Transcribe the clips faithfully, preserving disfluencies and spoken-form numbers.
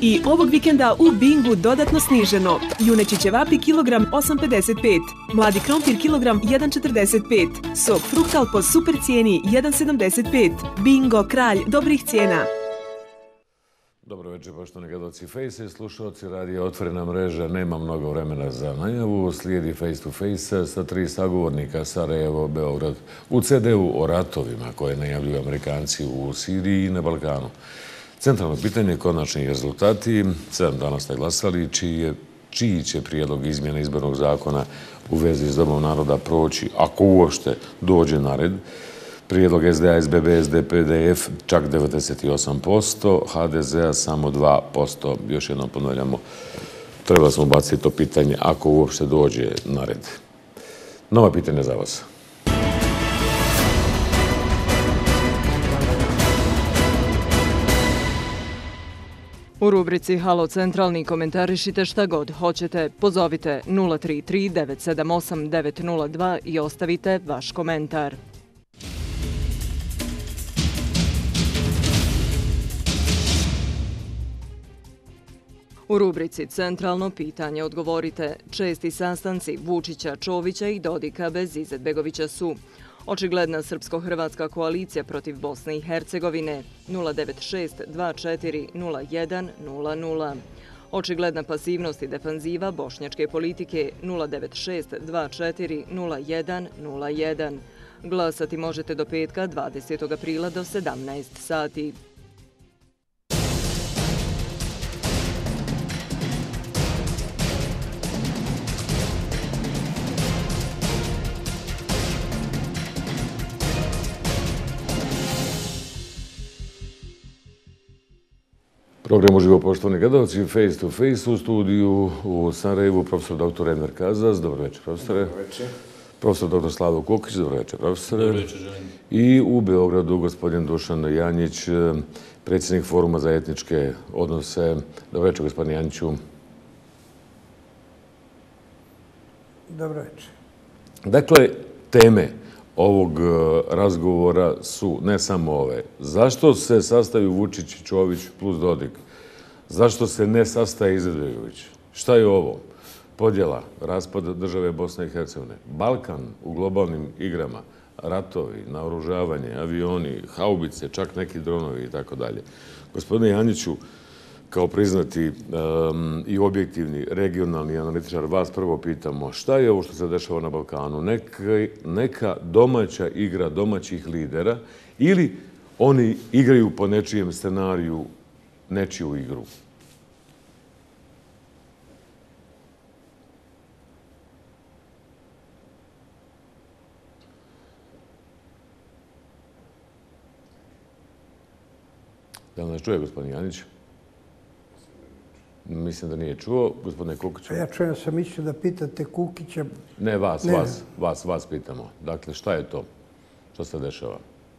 I ovog vikenda u Bingu dodatno sniženo. Juneći ćevapi kilogram osam pedeset pet, mladi krompir kilogram jedan četrdeset pet, sok fruktal po super cijeni jedan sedamdeset pet. Bingo, kralj dobrih cijena. Dobro večer, poštovani gledaoci Face i slušalci radija Otvorena mreža. Nema mnogo vremena za najavu. Slijedi Face to Face sa tri sagovornika Sarajevo, Beograd u ce de u o ratovima koje najavljuju Amerikanci u Siriji i na Balkanu. Centralno pitanje, konačni rezultati. Sedam dana ste glasali, čiji, je, čiji će prijedlog izmjene izbornog zakona u vezi s Domom naroda proći, ako uopšte dođe na red. Prijedlog es de a, es be be, es de pe, de ef čak devedeset osam posto, ha de ze a samo dva posto. Još jednom ponavljamo, treba smo baciti to pitanje ako uopšte dođe na red. Nova pitanja za vas. U rubrici Halo Centralni komentarišite šta god hoćete. Pozovite nula tri tri devet sedam osam devet nula dva i ostavite vaš komentar. U rubrici Centralno pitanje odgovorite. Česti sastanci Vučića, Čovića i Dodika bez Izetbegovića su: očigledna srpsko-hrvatska koalicija protiv Bosne i Hercegovine nula devet šest dva četiri nula jedan nula nula. Očigledna pasivnost i defanziva bošnjačke politike nula devet šest dva četiri nula jedan nula jedan. Glasati možete do petka dvadesetog aprila do sedamnaest sati. Program uživo, poštovani gledalci, Face to Face u studiju u Sarajevu, profesor doktor Enver Kazas. Dobro večer, profesore. Dobro večer. Profesor doktor Slavo Kukić. Dobro večer, profesore. Dobro večer, želim. I u Beogradu gospodin Dušan Janjić, predsjednik Foruma za etničke odnose. Dobro večer, gospodin Janjiću. Dobro večer. Dakle, teme ovog razgovora su ne samo ove. Zašto se sastaju Vučić, Čović plus Dodik? Zašto se ne sastaje Izetbegović? Šta je ovo? Podjela, raspad države Bosne i Hercegovine, Balkan u globalnim igrama, ratovi, naoružavanje, avioni, haubice, čak neki dronovi i tako dalje. Gospodine Janjiću, kao priznati um, i objektivni regionalni analitičar, vas prvo pitamo šta je ovo što se dešava na Balkanu? Neka, neka domaća igra domaćih lidera ili oni igraju po nečijem scenariju nečiju igru? Da li nas čuje gospodin Janić? Mislim da nije čuo. Gospodine Kukiću. Ja čujem sam mislio da pitate Kukića. Ne, vas, ne. vas, vas, vas pitamo. Dakle, šta je to? Što se dešava?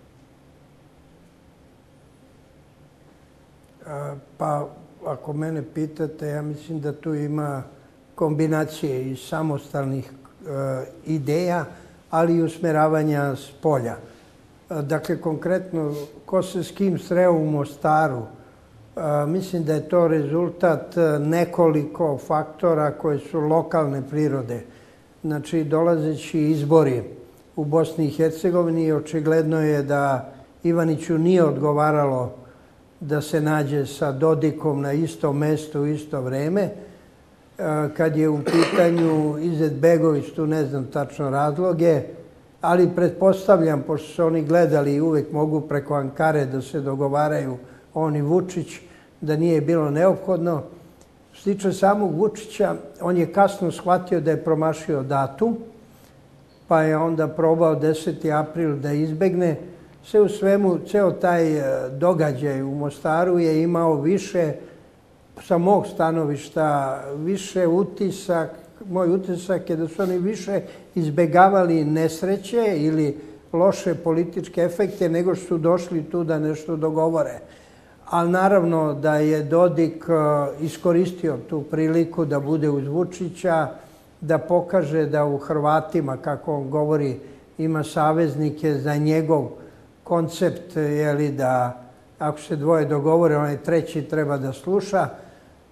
A, pa, ako mene pitate, ja mislim da tu ima kombinacije iz samostalnih e, ideja, ali i usmeravanja s polja. A, dakle, konkretno, ko se s kim sreo u Mostaru, mislim da je to rezultat nekoliko faktora koje su lokalne prirode. Znači, dolazeći izbori u Bosni i Hercegovini, očigledno je da Ivaniću nije odgovaralo da se nađe sa Dodikom na istom mestu u isto vreme. Kad je u pitanju Izetbegović, tu ne znam tačno razloge, ali pretpostavljam, pošto su oni gledali i uvijek mogu preko Ankare da se dogovaraju on i Vučić, da nije bilo neophodno. Što se tiče samog Vučića, on je kasno shvatio da je promašio datum, pa je onda probao deseti april da izbegne. Sve u svemu, ceo taj događaj u Mostaru je imao više, sa mog stanovišta, više utisak. Moj utisak je da su oni više izbegavali nesreće ili loše političke efekte nego što su došli tu da nešto dogovore. Ali naravno da je Dodik iskoristio tu priliku da bude uz Vučića, da pokaže da u Hrvatima, kako on govori, ima saveznike za njegov koncept, jeli, da ako se dvoje dogovore, onaj treći treba da sluša.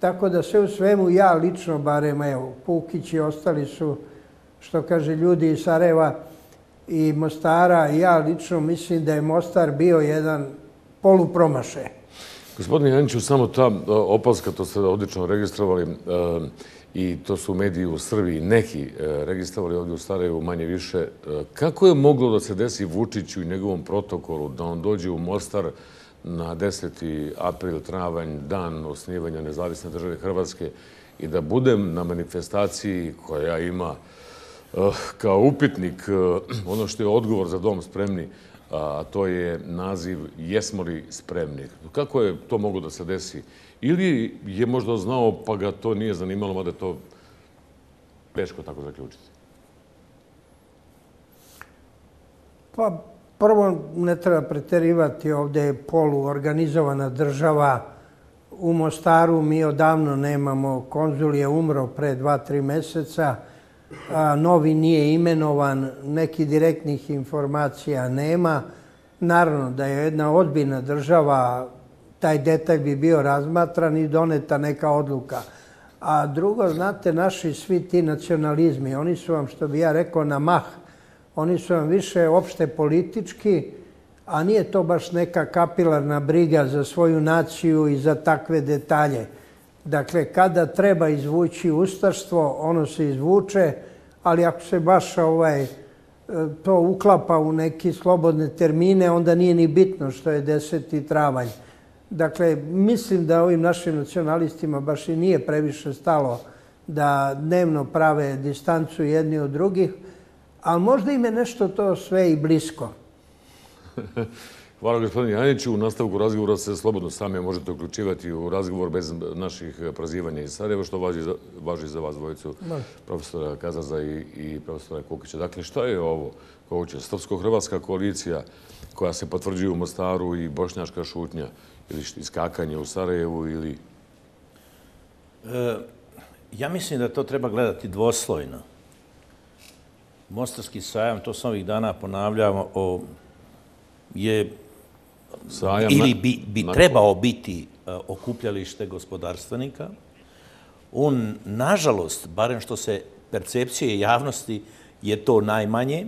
Tako da sve u svemu ja lično, barem evo, Pukić i ostali su, što kaže, ljudi iz Sarajeva i Mostara, ja lično mislim da je Mostar bio jedan polupromašaj. Gospodine Janjiću, samo ta opaska, to ste odlično registrovali i to su mediji u Srbiji neki registrovali ovdje u Sarajevu manje više. Kako je moglo da se desi Vučiću i njegovom protokolu da on dođe u Mostar na deseti april, travanj, dan osnivanja nezavisne države Hrvatske i da budem na manifestaciji koja ima kao upitnik ono što je odgovor za dom spremni, a to je naziv Jesmo li spremni? Kako je to moglo da se desi? Ili je možda znao pa ga to nije zanimalo, mada je to teško tako zaključiti? Pa prvo ne treba preterivati, ovdje je poluorganizovana država. U Mostaru mi odavno nemamo, konzul je umro pre dva, tri meseca, novi nije imenovan, nekih direktnih informacija nema. Naravno da je jedna ozbiljna država, taj detalj bi bio razmatran i doneta neka odluka. A drugo, znate, naši svi ti nacionalizmi, oni su vam, što bi ja rekao, na mah. Oni su vam više opšte politički, a nije to baš neka kapilarna briga za svoju naciju i za takve detalje. Dakle, kada treba izvući ustaštvo, ono se izvuče, ali ako se baš ovaj, to uklapa u neki slobodne termine, onda nije ni bitno što je deseti travanj. Dakle, mislim da ovim našim nacionalistima baš i nije previše stalo da dnevno prave distancu jedni od drugih, ali možda im je nešto to sve i blisko. Hvala gospodine Janjiću. U nastavku razgovora se slobodno sami možete uključivati u razgovor bez naših prozivanja iz Sarajeva, što važi za vas dvojicu, profesora Kazaza i profesora Kukića. Dakle, šta je ovo? Srpsko-hrvatska koalicija koja se potvrđuje u Mostaru i bošnjačka šutnja ili iskakanje u Sarajevu ili... Ja mislim da to treba gledati dvoslojno. Mostarski sajam, to sam ovih dana ponavljamo, je ili bi trebao biti okupljalište gospodarstvenika. On, nažalost, barem što se percepcije javnosti, je to najmanje,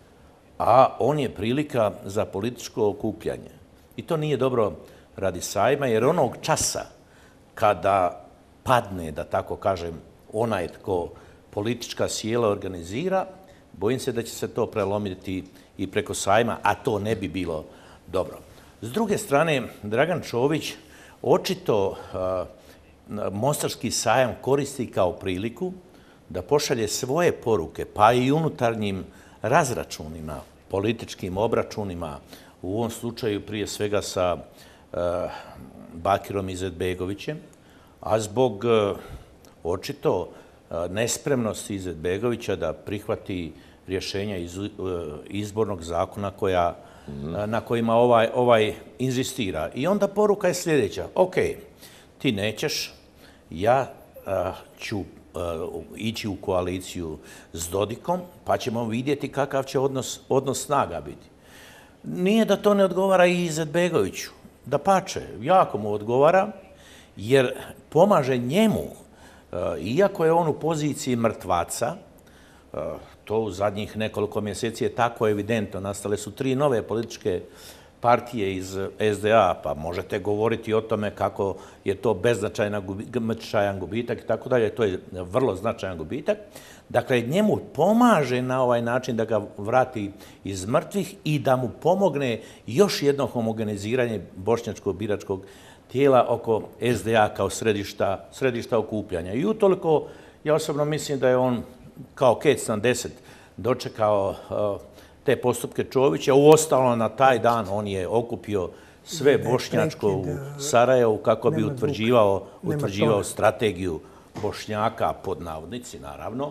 a on je prilika za političko okupljanje. I to nije dobro radi sajma, jer onog časa kada padne, da tako kažem, onaj tko politička sjela organizira, bojim se da će se to prelomiti i preko sajma, a to ne bi bilo dobro. S druge strane, Dragan Čović očito Mostarski sajam koristi kao priliku da pošalje svoje poruke, pa i unutarnjim razračunima, političkim obračunima, u ovom slučaju prije svega sa Bakirom Izetbegovićem, a zbog očito nespremnosti Izetbegovića da prihvati rješenja iz izbornog zakona na kojima ovaj inzistira. I onda poruka je sljedeća. Ok, ti nećeš, ja ću ići u koaliciju s Dodikom, pa ćemo vidjeti kakav će odnos snaga biti. Nije da to ne odgovara i Izetbegoviću. Dapače, jako mu odgovara, jer pomaže njemu, iako je on u poziciji mrtvaca, to u zadnjih nekoliko mjeseci je tako evidentno. Nastale su tri nove političke partije iz S D A, pa možete govoriti o tome kako je to beznačajan gubitak i tako dalje. To je vrlo značajan gubitak. Dakle, njemu pomaže na ovaj način da ga vrati iz mrtvih i da mu pomogne još jedno homogeniziranje bošnjačkog biračkog tijela oko S D A kao središta okupljanja. I utoliko, ja osobno mislim da je on kao Kec deset dočekao te postupke Čovića. Uostalom, na taj dan on je okupio sve bošnjačko u Sarajevu kako bi utvrđivao strategiju Bošnjaka, pod navodnici, naravno,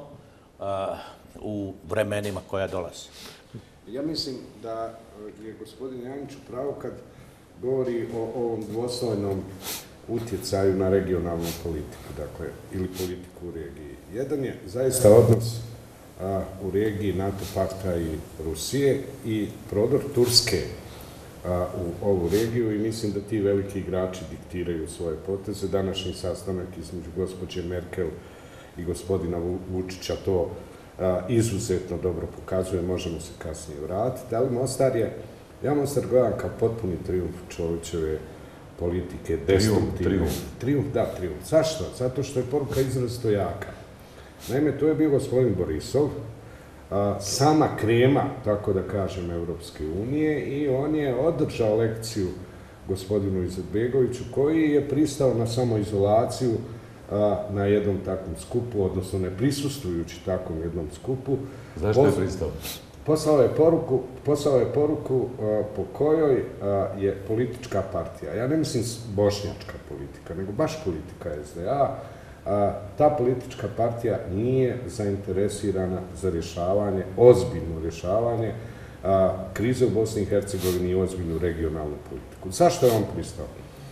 u vremenima koja dolaze. Ja mislim da je gospodin Janjić u pravu kad govori o ovom dvoslojnom utjecaju na regionalnu politiku, dakle, ili politiku u regiji. Jedan je zaista odnos u regiji NATO pakta i Rusije i prodor Turske u ovu regiju i mislim da ti veliki igrači diktiraju svoje poteze. Današnji sastanak između gospođe Merkel i gospodina Vučića to izuzetno dobro pokazuje, možemo se kasnije vratiti, ali Mostar je, ja Mostar gledam kao potpuni trijumf Čovićeve politike, destruktivne. Trijumf, da, trijumf. Zašto? Zato što je poruka izrazito jaka. Naime, to je bio gospodin Borisov, sama krema, tako da kažem, Evropske unije i on je održao lekciju gospodinu Izetbegoviću koji je pristao na samoizolaciju na jednom takvom skupu, odnosno ne prisustujući takvom jednom skupu. Zašto je pristao? Poslao je poruku, poslao je poruku po kojoj je politička partija, ja ne mislim bošnjačka politika, nego baš politika S D A, ta politička partija nije zainteresirana za rješavanje, ozbiljno rješavanje krize u Bosni i Hercegovini i ozbiljnu regionalnu politiku. Zašto je on pristao?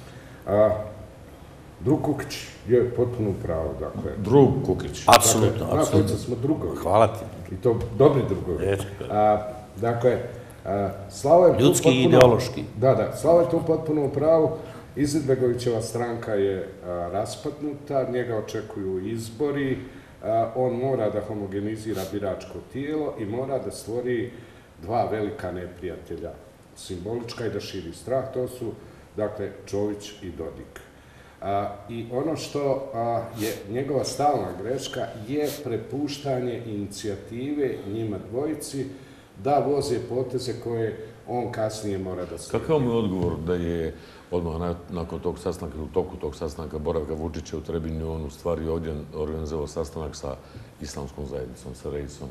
Drug Kukić je potpuno u pravu, dakle. Drug Kukić. Apsolutno, apsolutno. Smo drugovi. Hvala ti. I to dobri drugovi. Dakle, Slavo je tu ljudski i ideološki. Da, da, Slavo je tu potpuno u pravu. Izetbegovićeva stranka je raspadnuta, njega očekuju izbori, on mora da homogenizira biračko tijelo i mora da stvori dva velika neprijatelja simbolička i da širi strah, to su, dakle, Čović i Dodik. I ono što je njegova stalna greška je prepuštanje inicijative njima dvojici da voze poteze koje on kasnije mora da slijedi. Kakav mu je odgovor da je odmah nakon tog sastanka, u toku tog sastanka boravka Vučića u Trebinju, on u stvari ovdje organizovao sastanak sa islamskom zajednicom, sa Reisom?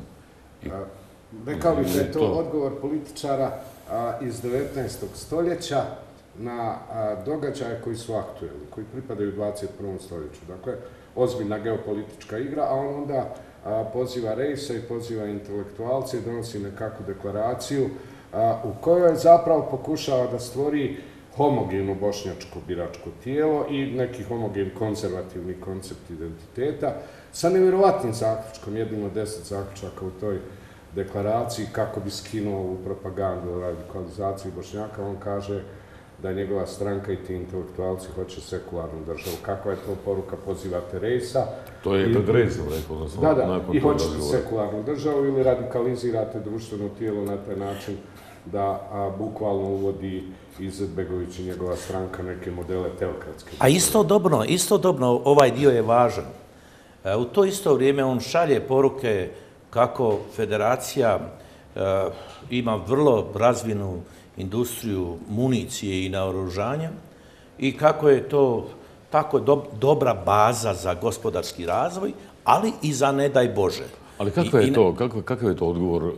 Rekao bih da je to odgovor političara iz devetnaestog stoljeća na događaje koji su aktuelni, koji pripadaju dvadeset prvom stoljeću. Dakle, ozbiljna geopolitička igra, a on onda poziva Reisa i poziva intelektualce i donosi nekakvu deklaraciju u kojoj zapravo pokušava da stvori homogenu bošnjačko biračko tijelo i neki homogen konzervativni koncept identiteta sa nevjerovatnim zaključkom, jednim od deset zaključaka u toj deklaraciji kako bi skinuo ovu propagandu o radikalizaciji Bošnjaka. On kaže da njegova stranka i ti intelektualci hoće sekularnu državu. Kakva je to poruka? Pozivate Reisa. To je pred Reisom rekao. Da, da, i hoćete sekularnu državu ili radikalizirate društveno tijelo na taj način da bukvalno uvodi Izetbegović i njegova stranka neke modele teokratske. A istodobno, istodobno ovaj dio je važan. U to isto vrijeme on šalje poruke kako federacija ima vrlo razvinu industriju municije i naoružanja i kako je to tako dobra baza za gospodarski razvoj, ali i za ne daj Bože. Ali kakav je to odgovor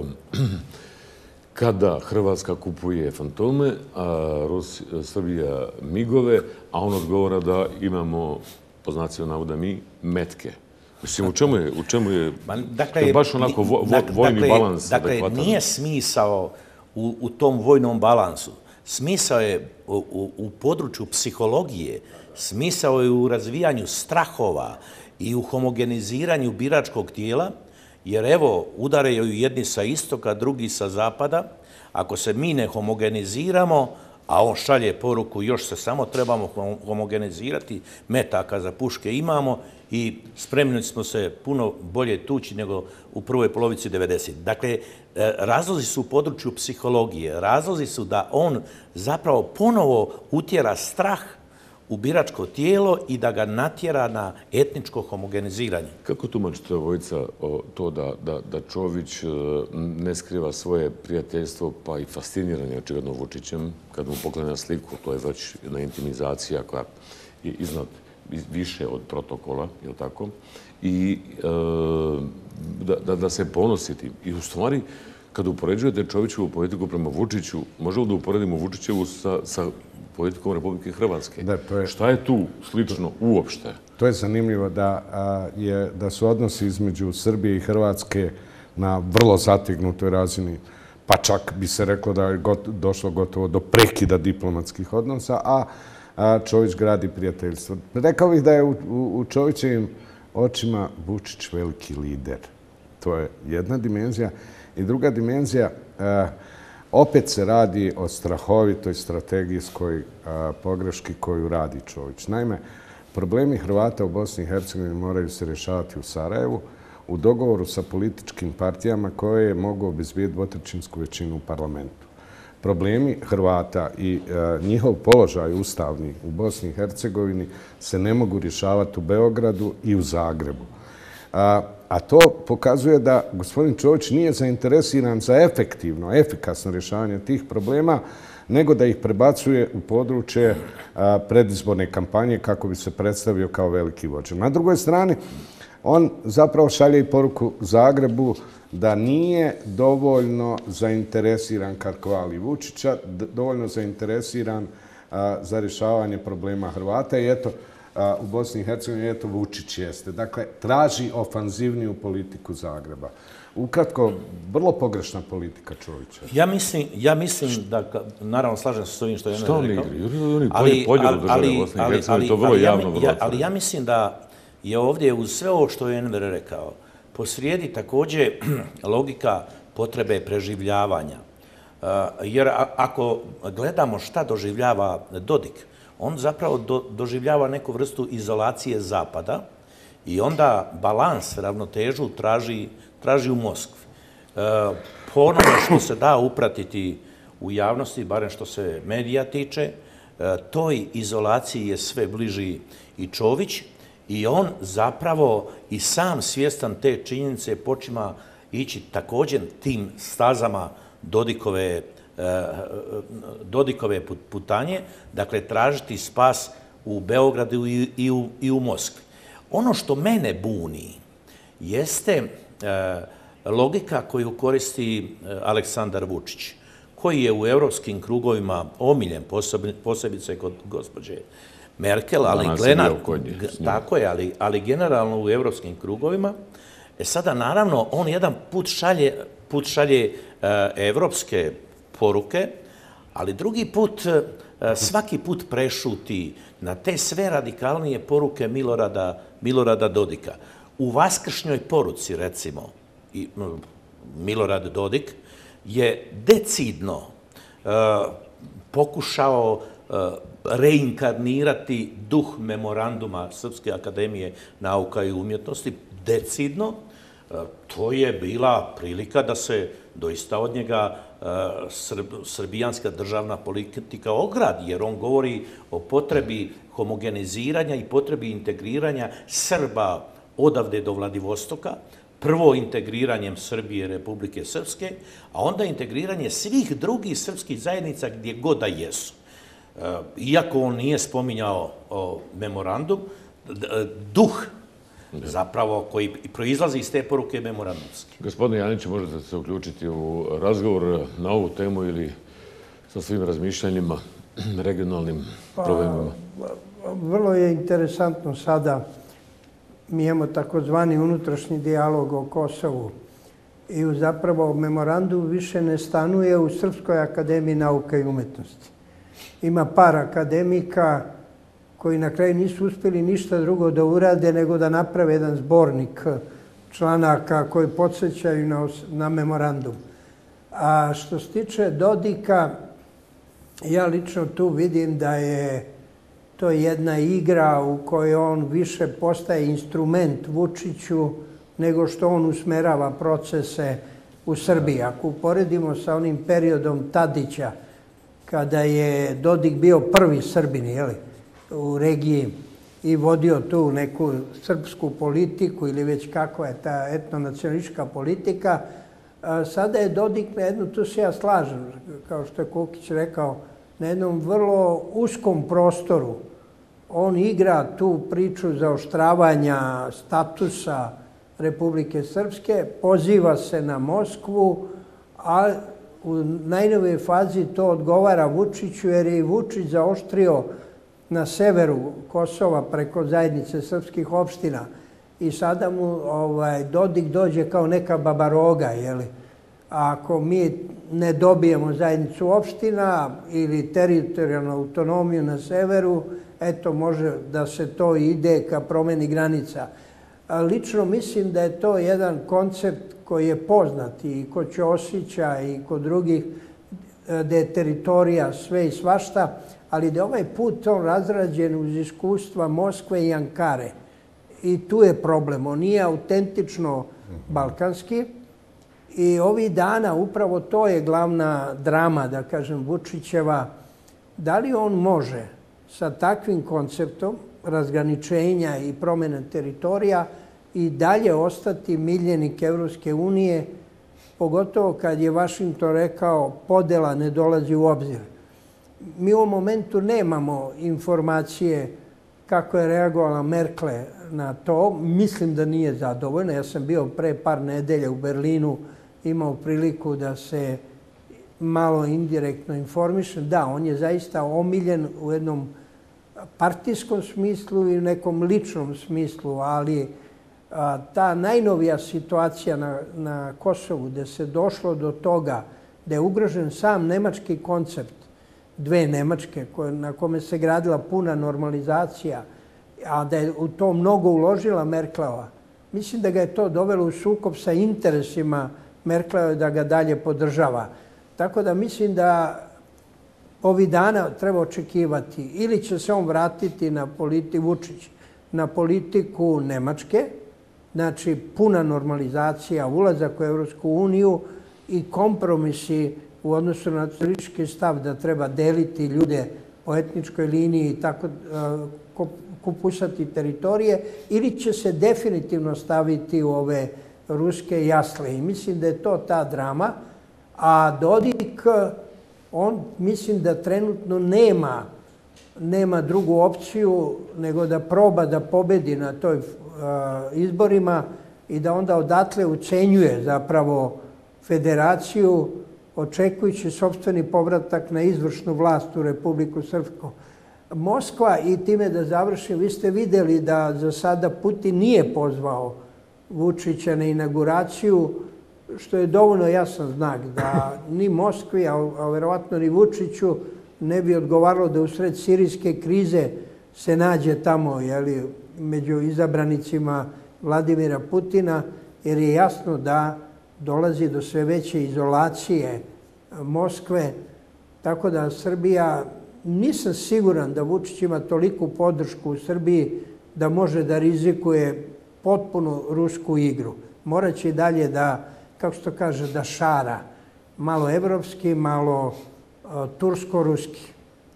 kada Hrvatska kupuje Fantome, a Srbija Migove, a on odgovara da imamo, po znacima navoda mi, metke? Mislim, u čemu je, u čemu je, to je baš onako vojni balans adekvatan? Dakle, nije smisao u tom vojnom balansu. Smisao je u području psihologije, smisao je u razvijanju strahova i u homogeniziranju biračkog tijela, jer evo, udaraju jedni sa istoka, drugi sa zapada. Ako se mi ne homogeniziramo, a on šalje poruku, još se samo trebamo homogenizirati, metaka za puške imamo i spremni smo se puno bolje tući nego u prvoj polovici devedesetih. Dakle, razlozi su u području psihologije, razlozi su da on zapravo ponovo utjera strah u biračko tijelo i da ga natjera na etničko homogeniziranje. Kako tumačite, Vojica, to da Čović ne skriva svoje prijateljstvo pa i fasciniranje očigledno Vučićem kad mu poklanja sliku, to je već jedna intimizacija koja je iznad više od protokola, je li tako? I da se ponosi tim. I u stvari, kad upoređujete Čovićevu politiku prema Vučiću, možemo da uporedimo Vučićevu sa politikom Republike Hrvatske. Šta je tu slično uopšte? To je zanimljivo da su odnosi između Srbije i Hrvatske na vrlo zatignutoj razini, pa čak bi se reklo da je došlo gotovo do prekida diplomatskih odnosa, a Čović gradi prijateljstvo. Rekao bih da je u Čovićevim očima Vučić veliki lider. To je jedna dimenzija. I druga dimenzija, opet se radi o strahovitoj strategijskoj pogreški koju radi Čović. Naime, problemi Hrvata u Bosni i Hercegovini moraju se rješavati u Sarajevu u dogovoru sa političkim partijama koje mogu obezbijediti dvotrećinsku većinu u parlamentu. Problemi Hrvata i njihov položaj ustavni u Bosni i Hercegovini se ne mogu rješavati u Beogradu i u Zagrebu. A to pokazuje da gospodin Čović nije zainteresiran za efektivno, efikasno rješavanje tih problema, nego da ih prebacuje u područje predizborne kampanje kako bi se predstavio kao veliki vođa. Na drugoj strani, on zapravo šalje i poruku Zagrebu da nije dovoljno zainteresiran kad hvali Vučića, dovoljno zainteresiran za rješavanje problema Hrvata i eto, u Bosni i Hercegovini, eto Vučić jeste. Dakle, traži ofanzivniju politiku Zagreba. Ukratko, vrlo pogrešna politika Čovića. Ja mislim, ja mislim da, naravno, slažem se s ovim što je Što rekao. Oni podjelu države Bosne i Hercegovine, to vrlo javno vrlo. Ali ja mislim da je ovdje uz sve ovo što je Enver rekao, posrijedi također logika potrebe preživljavanja. Jer ako gledamo šta doživljava Dodik, on zapravo do, doživljava neku vrstu izolacije Zapada i onda balans, ravnotežu traži, traži u Moskvi. E, po onome što se da upratiti u javnosti, barem što se medija tiče, e, toj izolaciji je sve bliži i Čović i on zapravo i sam svjestan te činjenice počima ići također tim stazama Dodikove Dodikove putanje, dakle tražiti spas u Beogradu i u, i u Moskvi. Ono što mene buni jeste logika koju koristi Aleksandar Vučić, koji je u evropskim krugovima omiljen, posebice kod gospođe Merkel, ali, glenar, tako je, ali, ali generalno u evropskim krugovima. E sada, naravno, on jedan put šalje, put šalje evropske poruke, ali drugi put, svaki put prešuti na te sve radikalnije poruke Milorada, Milorada Dodika. U vaskršnjoj poruci, recimo, i Milorad Dodik je decidno uh, pokušao uh, reinkarnirati duh memoranduma Srpske akademije nauka i umjetnosti, decidno. Uh, to je bila prilika da se doista od njega Srb, srbijanska državna politika ogradi, jer on govori o potrebi homogeniziranja i potrebi integriranja Srba odavde do Vladivostoka, prvo integriranjem Srbije, Republike Srpske, a onda integriranje svih drugih srpskih zajednica gdje god da jesu. Iako on nije spominjao memorandum, duh zapravo koji proizlazi iz te poruke memorandumske. Gospodine Janić, možete se uključiti u razgovor na ovu temu ili sa svim razmišljanjima, regionalnim problemima? Pa, vrlo je interesantno sada. Mi imamo takozvani unutrašnji dijalog o Kosovu i zapravo memorandum više ne stanuje u Srpskoj akademiji nauka i umjetnosti. Ima par akademika koji na kraju nisu uspjeli ništa drugo da urade nego da naprave jedan zbornik članaka koji podsjećaju na, na memorandum. A što se tiče Dodika, ja lično tu vidim da je to jedna igra u kojoj on više postaje instrument Vučiću nego što on usmerava procese u Srbiji. Ako uporedimo sa onim periodom Tadića, kada je Dodik bio prvi Srbin, jeli, u regiji i vodio tu neku srpsku politiku ili već kako je ta etnonacionalistička politika, sada je Dodik na jednu, tu se ja slažem, kao što je Kukić rekao, na jednom vrlo uskom prostoru. On igra tu priču zaoštravanja statusa Republike Srpske, poziva se na Moskvu, a u najnovijoj fazi to odgovara Vučiću, jer je i Vučić zaoštrio na severu Kosova preko zajednice srpskih opština i sada mu ovaj, Dodik dođe kao neka babaroga, jeli? Ako mi ne dobijemo zajednicu opština ili teritorijalnu autonomiju na severu, eto može da se to ide ka promjeni granica. A lično mislim da je to jedan koncept koji je poznat i kod Ćosića i kod drugih, da je teritorija sve i svašta, ali da je ovaj put on razrađen uz iskustva Moskve i Ankare. I tu je problem. On nije autentično balkanski. I ovih dana upravo to je glavna drama, da kažem, Vučićeva. Da li on može sa takvim konceptom razgraničenja i promjene teritorija i dalje ostati miljenik Evropske unije, pogotovo kad je Vašington rekao podela ne dolazi u obzir. Mi u ovom momentu nemamo informacije kako je reagovala Merkel na to. Mislim da nije zadovoljna. Ja sam bio pre par nedelja u Berlinu, imao priliku da se malo indirektno informišem. Da, on je zaista omiljen u jednom partijskom smislu i u nekom ličnom smislu, ali a, ta najnovija situacija na, na Kosovu, gde se došlo do toga da je ugrožen sam nemački koncept dve Nemačke, koje, na kome se gradila puna normalizacija, a da je u to mnogo uložila Merkelova, mislim da ga je to dovelo u sukob sa interesima Merkelova da ga dalje podržava. Tako da mislim da ovih dana treba očekivati ili će se on vratiti na politiku, Vučić, na politiku Nemačke, znači puna normalizacija, ulazak u Evropsku uniju i kompromisi u odnosu na nacionalistički stav da treba deliti ljude po etničkoj liniji i tako kupusati teritorije, ili će se definitivno staviti u ove ruske jasle. I mislim da je to ta drama. A Dodik, on mislim da trenutno nema, nema drugu opciju nego da proba da pobedi na toj uh, izborima i da onda odatle ucenjuje zapravo federaciju, očekujući sopstveni povratak na izvršnu vlast u Republiku Srpsku. Moskva, i time da završim, vi ste vidjeli da za sada Putin nije pozvao Vučića na inauguraciju, što je dovoljno jasan znak da ni Moskvi, a, a verovatno ni Vučiću ne bi odgovaralo da usred sirijske krize se nađe tamo, jeli, među izabranicima Vladimira Putina, jer je jasno da dolazi do sve veće izolacije Moskve. Tako da Srbija, nisam siguran da Vučić ima toliku podršku u Srbiji da može da rizikuje potpuno rusku igru. Moraće i dalje da, kako se to kaže, da šara. Malo evropski, malo uh, tursko-ruski.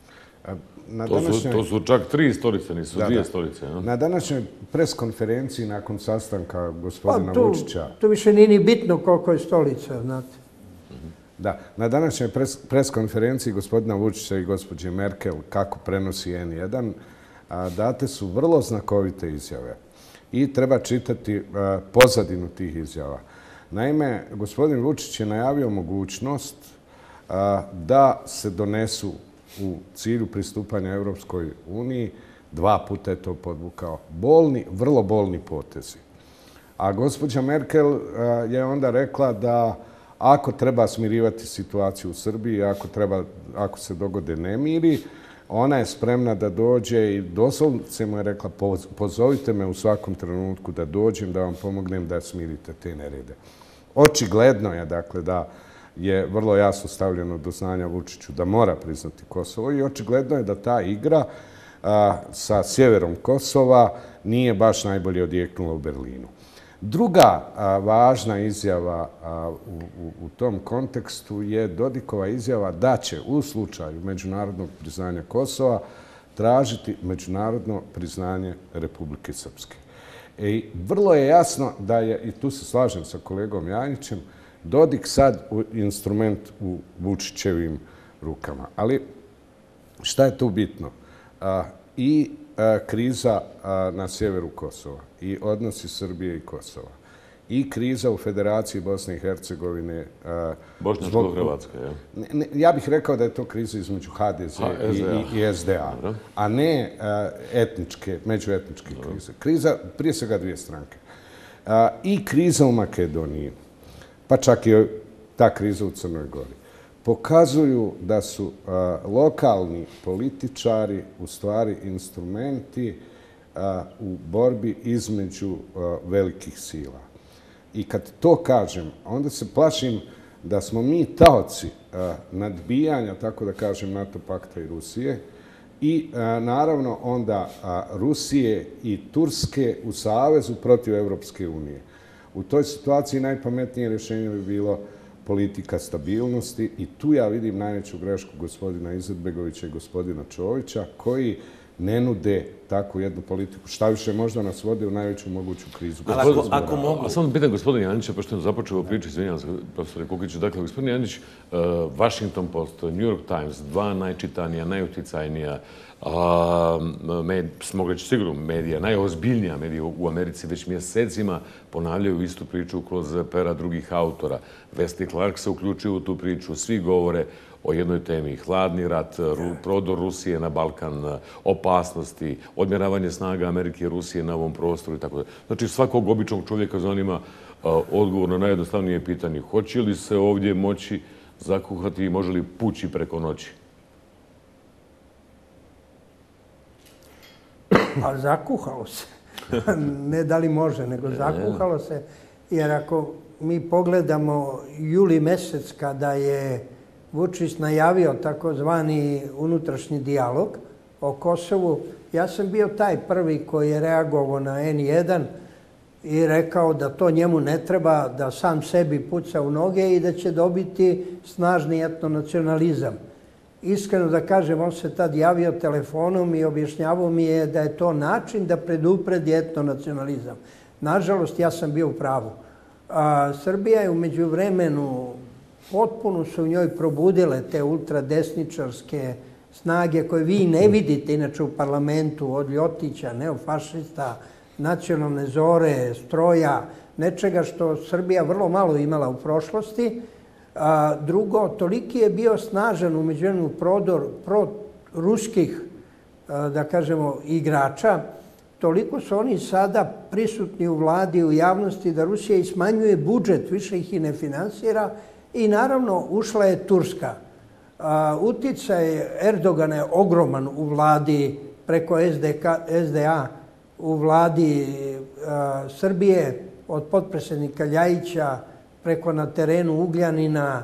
Na to, današnjoj... su, to su čak tri stolice, nisu da, dvije da. stolice. No? Na današnjoj preskonferenciji nakon sastanka gospodina pa, tu, Vučića... Tu više nije ni bitno koliko je stolica, znate. Da, na današnjoj pres, preskonferenciji gospodina Vučića i gospođe Merkel, kako prenosi en jedan, a, date su vrlo znakovite izjave. I treba čitati a, pozadinu tih izjava. Naime, gospodin Vučić je najavio mogućnost a, da se donesu u cilju pristupanja Evropskoj uniji, dva puta je to podvukao, bolni, vrlo bolni potezi. A gospođa Merkel a, je onda rekla da ako treba smirivati situaciju u Srbiji, ako, treba, ako se dogode nemiri, ona je spremna da dođe i doslovce mu je rekla pozovite me u svakom trenutku da dođem, da vam pomognem da smirite te nerede. Očigledno je dakle da je vrlo jasno stavljeno do znanja Vučiću da mora priznati Kosovo i očigledno je da ta igra a, sa sjeverom Kosova nije baš najbolje odjeknula u Berlinu. Druga a, važna izjava a, u, u, u tom kontekstu je Dodikova izjava da će u slučaju međunarodnog priznanja Kosova tražiti međunarodno priznanje Republike Srpske. I vrlo je jasno da je, i tu se slažem sa kolegom Janjićem, Dodik sad instrument u Vučićevim rukama. Ali šta je tu bitno? A, I a, kriza a, na sjeveru Kosova, i odnosi Srbije i Kosova, i kriza u Federaciji Bosne i Hercegovine. Bošnjačko-hrvatska, ja? Ne, ne, ja bih rekao da je to kriza između ha de ze ha, i, i es de a, Dobro. a ne a, etničke, međuetničke Dobro. krize. Kriza, prije svega dvije stranke. A, I kriza u Makedoniji, pa čak i ta kriza u Crnoj Gori, pokazuju da su a, lokalni političari u stvari instrumenti a, u borbi između a, velikih sila. I kad to kažem, onda se plašim da smo mi taoci nadbijanja, tako da kažem, NATO pakta i Rusije i naravno onda Rusije i Turske u savezu protiv Evropske unije. U toj situaciji najpametnije rješenje bi bilo politika stabilnosti i tu ja vidim najveću grešku gospodina Izetbegovića i gospodina Čovića, koji ne nude takvu jednu politiku. Šta više, možda nas vode u najveću moguću krizu. Ako, ako mogu... A samo pitan gospodin Janjića, pošto je započeo priču, izvinjam se, profesore Kukiću. Dakle, gospodin Janjić, Washington Post, New York Times, dva najčitanija, najuticajnija, smo reći sigurno medija, najozbiljnija medija u Americi već mjesecima ponavljaju istu priču kroz pera drugih autora. Wesley Clark se uključio u tu priču, svi govore o jednoj temi, hladni rat, prodor Rusije na Balkan, opasnosti, odmjeravanje snaga Amerike i Rusije na ovom prostoru i tako da. Znači, svakog običnog čovjeka zanima odgovor na najjednostavnije pitanje. Hoće li se ovdje moći zakuhati i može li pući preko noći? A zakuhalo se. Ne da li može, nego zakuhalo se. Jer ako mi pogledamo juli mjesec kada je Vučić najavio takozvani unutrašnji dijalog o Kosovu, ja sam bio taj prvi koji je reagovao na en jedan i rekao da to njemu ne treba, da sam sebi puca u noge i da će dobiti snažni etnonacionalizam. Iskreno da kažem, on se tad javio telefonom i objašnjavao mi je da je to način da predupredi etnonacionalizam. Nažalost, ja sam bio u pravu. A, Srbija je u međuvremenu, potpuno su u njoj probudile te ultradesničarske snage koje vi ne vidite inače u parlamentu, od Ljotića, neofašista, nacionalne zore, stroja, nečega što Srbija vrlo malo imala u prošlosti. A, drugo, toliki je bio snažan u međuvremenu prodor pro-ruskih, da kažemo, igrača, toliko su oni sada prisutni u vladi, u javnosti, da Rusija i smanjuje budžet, više ih i ne finansira i naravno ušla je Turska. A, uticaj Erdogana je ogroman u vladi preko es de a, u vladi a, Srbije, od potpredsjednika Ljajića, preko na terenu Ugljanina,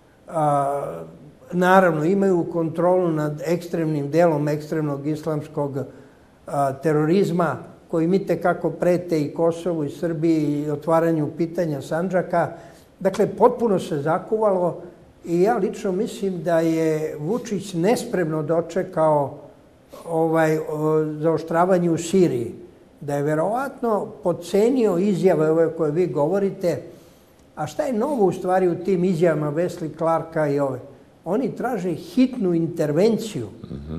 a, naravno imaju kontrolu nad ekstremnim delom ekstremnog islamskog a, terorizma, koji mi tekako prete i Kosovu i Srbiji i otvaranju pitanja Sandžaka. Dakle, potpuno se zakuvalo i ja lično mislim da je Vučić nespremno dočekao ovaj, zaoštravanje u Siriji. Da je verovatno podcenio izjave ove koje vi govorite. A šta je novo u stvari u tim izjavama Wesley Clarka i ove? Oni traže hitnu intervenciju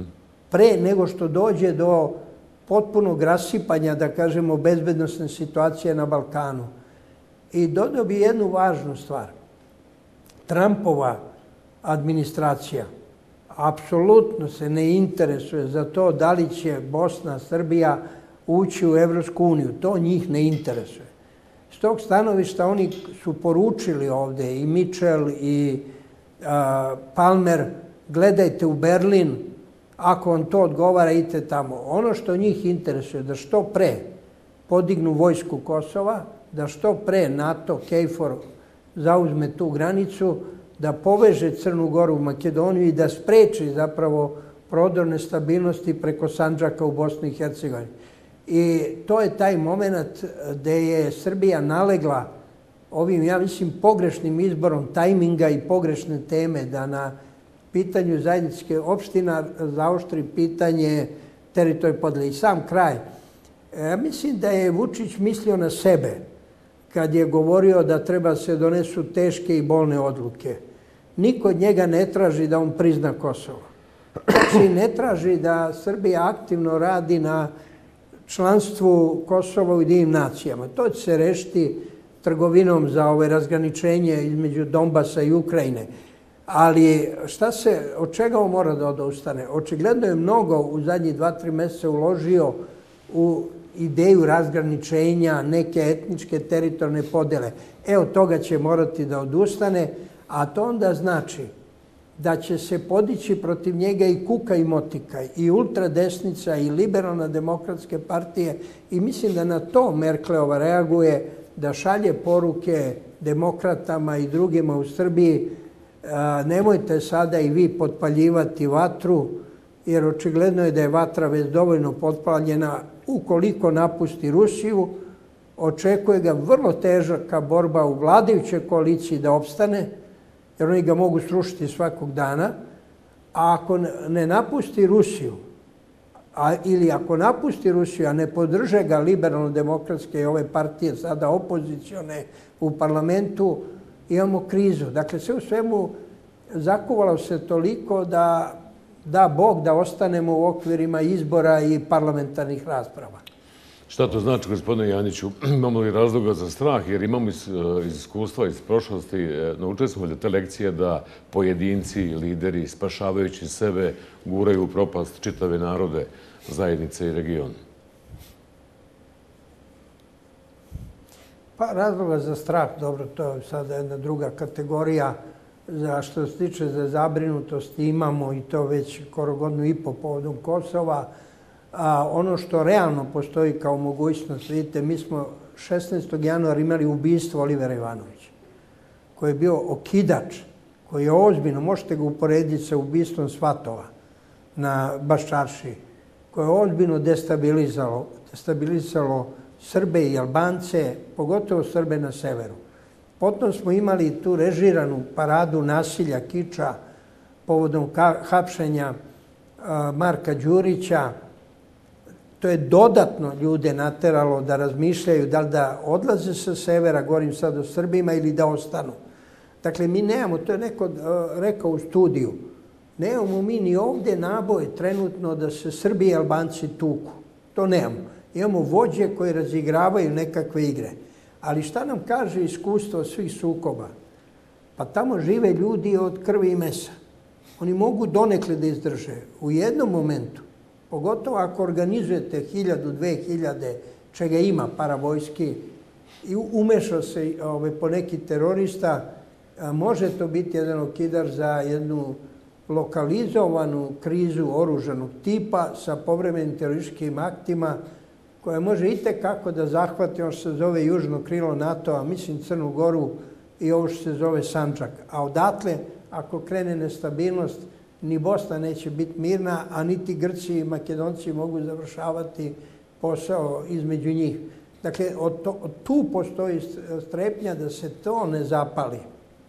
pre nego što dođe do potpunog rasipanja, da kažemo, bezbednosne situacije na Balkanu. I dodao bi jednu važnu stvar. Trumpova administracija apsolutno se ne interesuje za to da li će Bosna, Srbija ući u Evropsku uniju. To njih ne interesuje. S tog stanovišta oni su poručili ovdje, i Mitchell i a, Palmer, gledajte u Berlin, ako vam to odgovara, idite tamo. Ono što njih interesuje da što pre podignu vojsku Kosova, da što pre NATO, KFOR zauzme tu granicu, da poveže Crnu Goru u Makedoniju i da spreči zapravo prodor nestabilnosti preko Sandžaka u Bosni i Hercegovini. I to je taj moment gde je Srbija nalegla ovim, ja mislim, pogrešnim izborom tajminga i pogrešne teme da na pitanju zajedničke opština zaoštri pitanje teritorije podele. I sam kraj. Ja mislim da je Vučić mislio na sebe kad je govorio da treba se donesu teške i bolne odluke. Niko od njega ne traži da on prizna Kosovo. Znači, ne traži da Srbija aktivno radi na članstvu Kosova u Ujedinjenim nacijama. To će se rešiti trgovinom za ove razgraničenje između Donbasa i Ukrajine. Ali šta se, od čega on mora da odustane? Očigledno je mnogo u zadnjih dva, tri mjeseca uložio u ideju razgraničenja, neke etničke teritorijalne podele. E, od toga će morati da odustane, a to onda znači da će se podići protiv njega i Kuka i Motika, i ultradesnica, i liberalna demokratske partije, i mislim da na to Merkelova reaguje, da šalje poruke demokratama i drugima u Srbiji, nemojte sada i vi potpaljivati vatru, jer očigledno je da je vatra već dovoljno potpaljena. Ukoliko napusti Rusiju, očekuje ga vrlo težaka borba u vladajućoj koaliciji da opstane, jer oni ga mogu srušiti svakog dana. A ako ne napusti Rusiju, a, ili ako napusti Rusiju, a ne podrže ga liberalno-demokratske i ove partije, sada opozicione u parlamentu, imamo krizu. Dakle, sve u svemu zakuvalo se toliko da da Bog da ostanemo u okvirima izbora i parlamentarnih rasprava. Šta to znači, gospodine Janjiću? Imamo li razloga za strah? Jer imamo iz, iz iskustva, iz prošlosti, naučili smo te lekcije da pojedinci, lideri, spašavajući sebe, guraju u propast čitave narode, zajednice i region. Pa razloga za strah, dobro, to je sada jedna druga kategorija. Za što se tiče za zabrinutost imamo i to već skoro godinu i po povodom Kosova. A ono što realno postoji kao mogućnost, vidite, mi smo šesnaestog januara imali ubistvo Olivera Ivanovića, koji je bio okidač, koji je ozbiljno, možete ga uporediti sa ubistvom Svatova na Baščarši, koje je ozbiljno destabilizalo, destabilizalo Srbe i Albance, pogotovo Srbe na severu. Potom smo imali tu režiranu paradu nasilja, kiča, povodom hapšenja Marka Đurića. To je dodatno ljude nateralo da razmišljaju da li da odlaze sa severa, govorim sad o Srbima, ili da ostanu. Dakle, mi nemamo, to je neko rekao u studiju, nemamo mi ni ovdje naboj trenutno da se Srbi i Albanci tuku. To nemamo. Imamo vođe koji razigravaju nekakve igre. Ali šta nam kaže iskustvo svih sukoba? Pa tamo žive ljudi od krvi i mesa. Oni mogu donekle da izdrže. U jednom momentu, pogotovo ako organizujete hiljadu, dve hiljade, čega ima paravojski, i umešao se ove, po neki terorista, može to biti jedan okidar za jednu lokalizovanu krizu oružanog tipa sa povremenim terorističkim aktima, koja može itekako da zahvati ono što se zove južno krilo NATO-a, mislim Crnu Goru i ovo što se zove Sandžak. A odatle, ako krene nestabilnost, ni Bosna neće biti mirna, a niti Grci i Makedonci mogu završavati posao između njih. Dakle, od to, od tu postoji strepnja da se to ne zapali.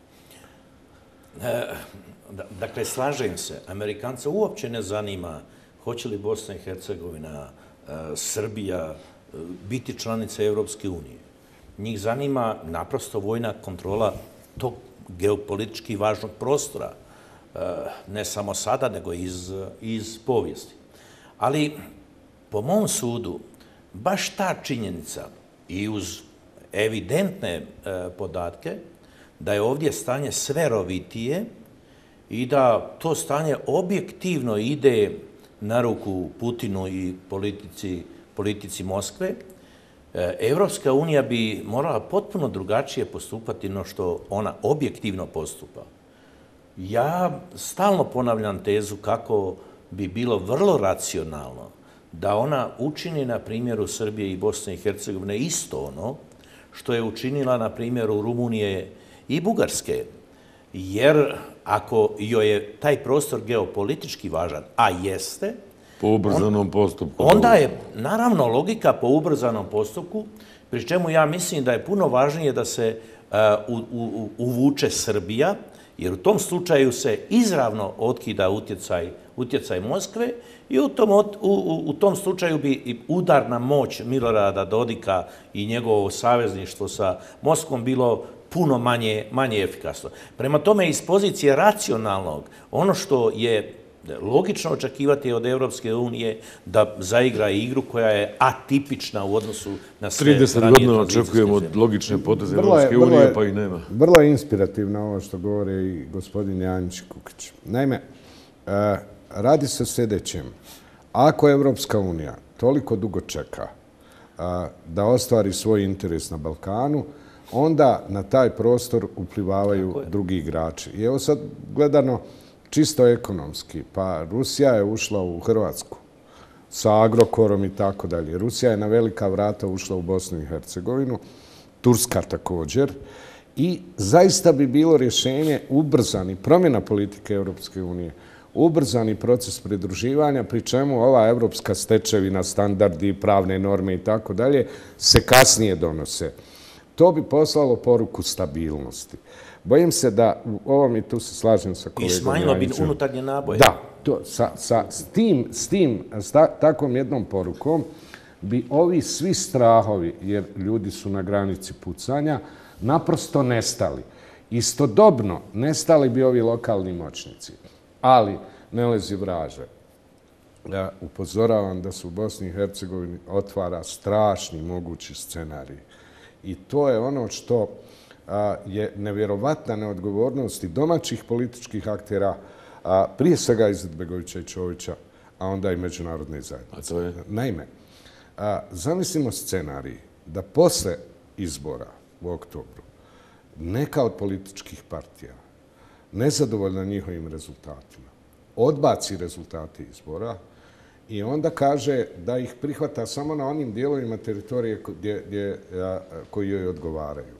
E, dakle, slažem se. Amerikanca uopće ne zanima hoće li Bosna i Hercegovina, Srbija biti članica Evropske unije. Njih zanima naprosto vojna kontrola tog geopolitički važnog prostora, ne samo sada, nego iz, iz povijesti. Ali, po mom sudu, baš ta činjenica i uz evidentne podatke da je ovdje stanje sve rovitije i da to stanje objektivno ide na ruku Putinu i politici, politici Moskve, Evropska unija bi morala potpuno drugačije postupati no što ona objektivno postupa. Ja stalno ponavljam tezu kako bi bilo vrlo racionalno da ona učini na primjeru Srbije i Bosne i Hercegovine isto ono što je učinila na primjeru Rumunije i Bugarske. Jer ako joj je taj prostor geopolitički važan, a jeste, po ubrzanom postupku. Onda je, naravno, logika po ubrzanom postupku, pri čemu ja mislim da je puno važnije da se uh, u, u, uvuče Srbija, jer u tom slučaju se izravno otkida utjecaj, utjecaj Moskve i u tom, u, u, u tom slučaju bi i udarna moć Milorada Dodika i njegovo savezništvo sa Moskvom bilo puno manje, manje efikasno. Prema tome, iz pozicije racionalnog, ono što je logično očekivati od Evropske unije da zaigra igru koja je atipična u odnosu na sve trideset godina očekujemo od logične poteze Evropske unije, pa i nema. Vrlo je inspirativno ovo što govore i gospodin Janjić Kukić. Naime, radi se o sljedećem. Ako Evropska unija toliko dugo čeka da ostvari svoj interes na Balkanu, onda na taj prostor uplivavaju drugi igrači. I evo sad gledano, čisto ekonomski. Pa Rusija je ušla u Hrvatsku sa Agrokorom i tako dalje. Rusija je na velika vrata ušla u Bosnu i Hercegovinu, Turska također. I zaista bi bilo rješenje ubrzani, promjena politike Europske unije, ubrzani proces pridruživanja, pri čemu ova evropska stečevina, standardi, pravne norme i tako dalje se kasnije donose. To bi poslalo poruku stabilnosti. Bojim se da u ovom, i tu se slažem sa kolegom Janjićem. I smanjilo bi unutarnje naboje. Da, to, sa, sa, s tim, s tim, s ta, takvom jednom porukom bi ovi svi strahovi, jer ljudi su na granici pucanja, naprosto nestali. Istodobno nestali bi ovi lokalni moćnici. Ali, ne lezi vraže. Ja upozoravam da se u Bosni i Hercegovini otvara strašni mogući scenarij. I to je ono što a, je nevjerovatna neodgovornost i domaćih političkih aktera, a, prije svega Izetbegovića i Čovića, a onda i međunarodne zajednice. Naime, a, zamislimo scenarij da posle izbora u oktobru neka od političkih partija, nezadovoljna njihovim rezultatima, odbaci rezultate izbora i onda kaže da ih prihvata samo na onim dijelovima teritorije gdje, gdje, a, koji joj odgovaraju.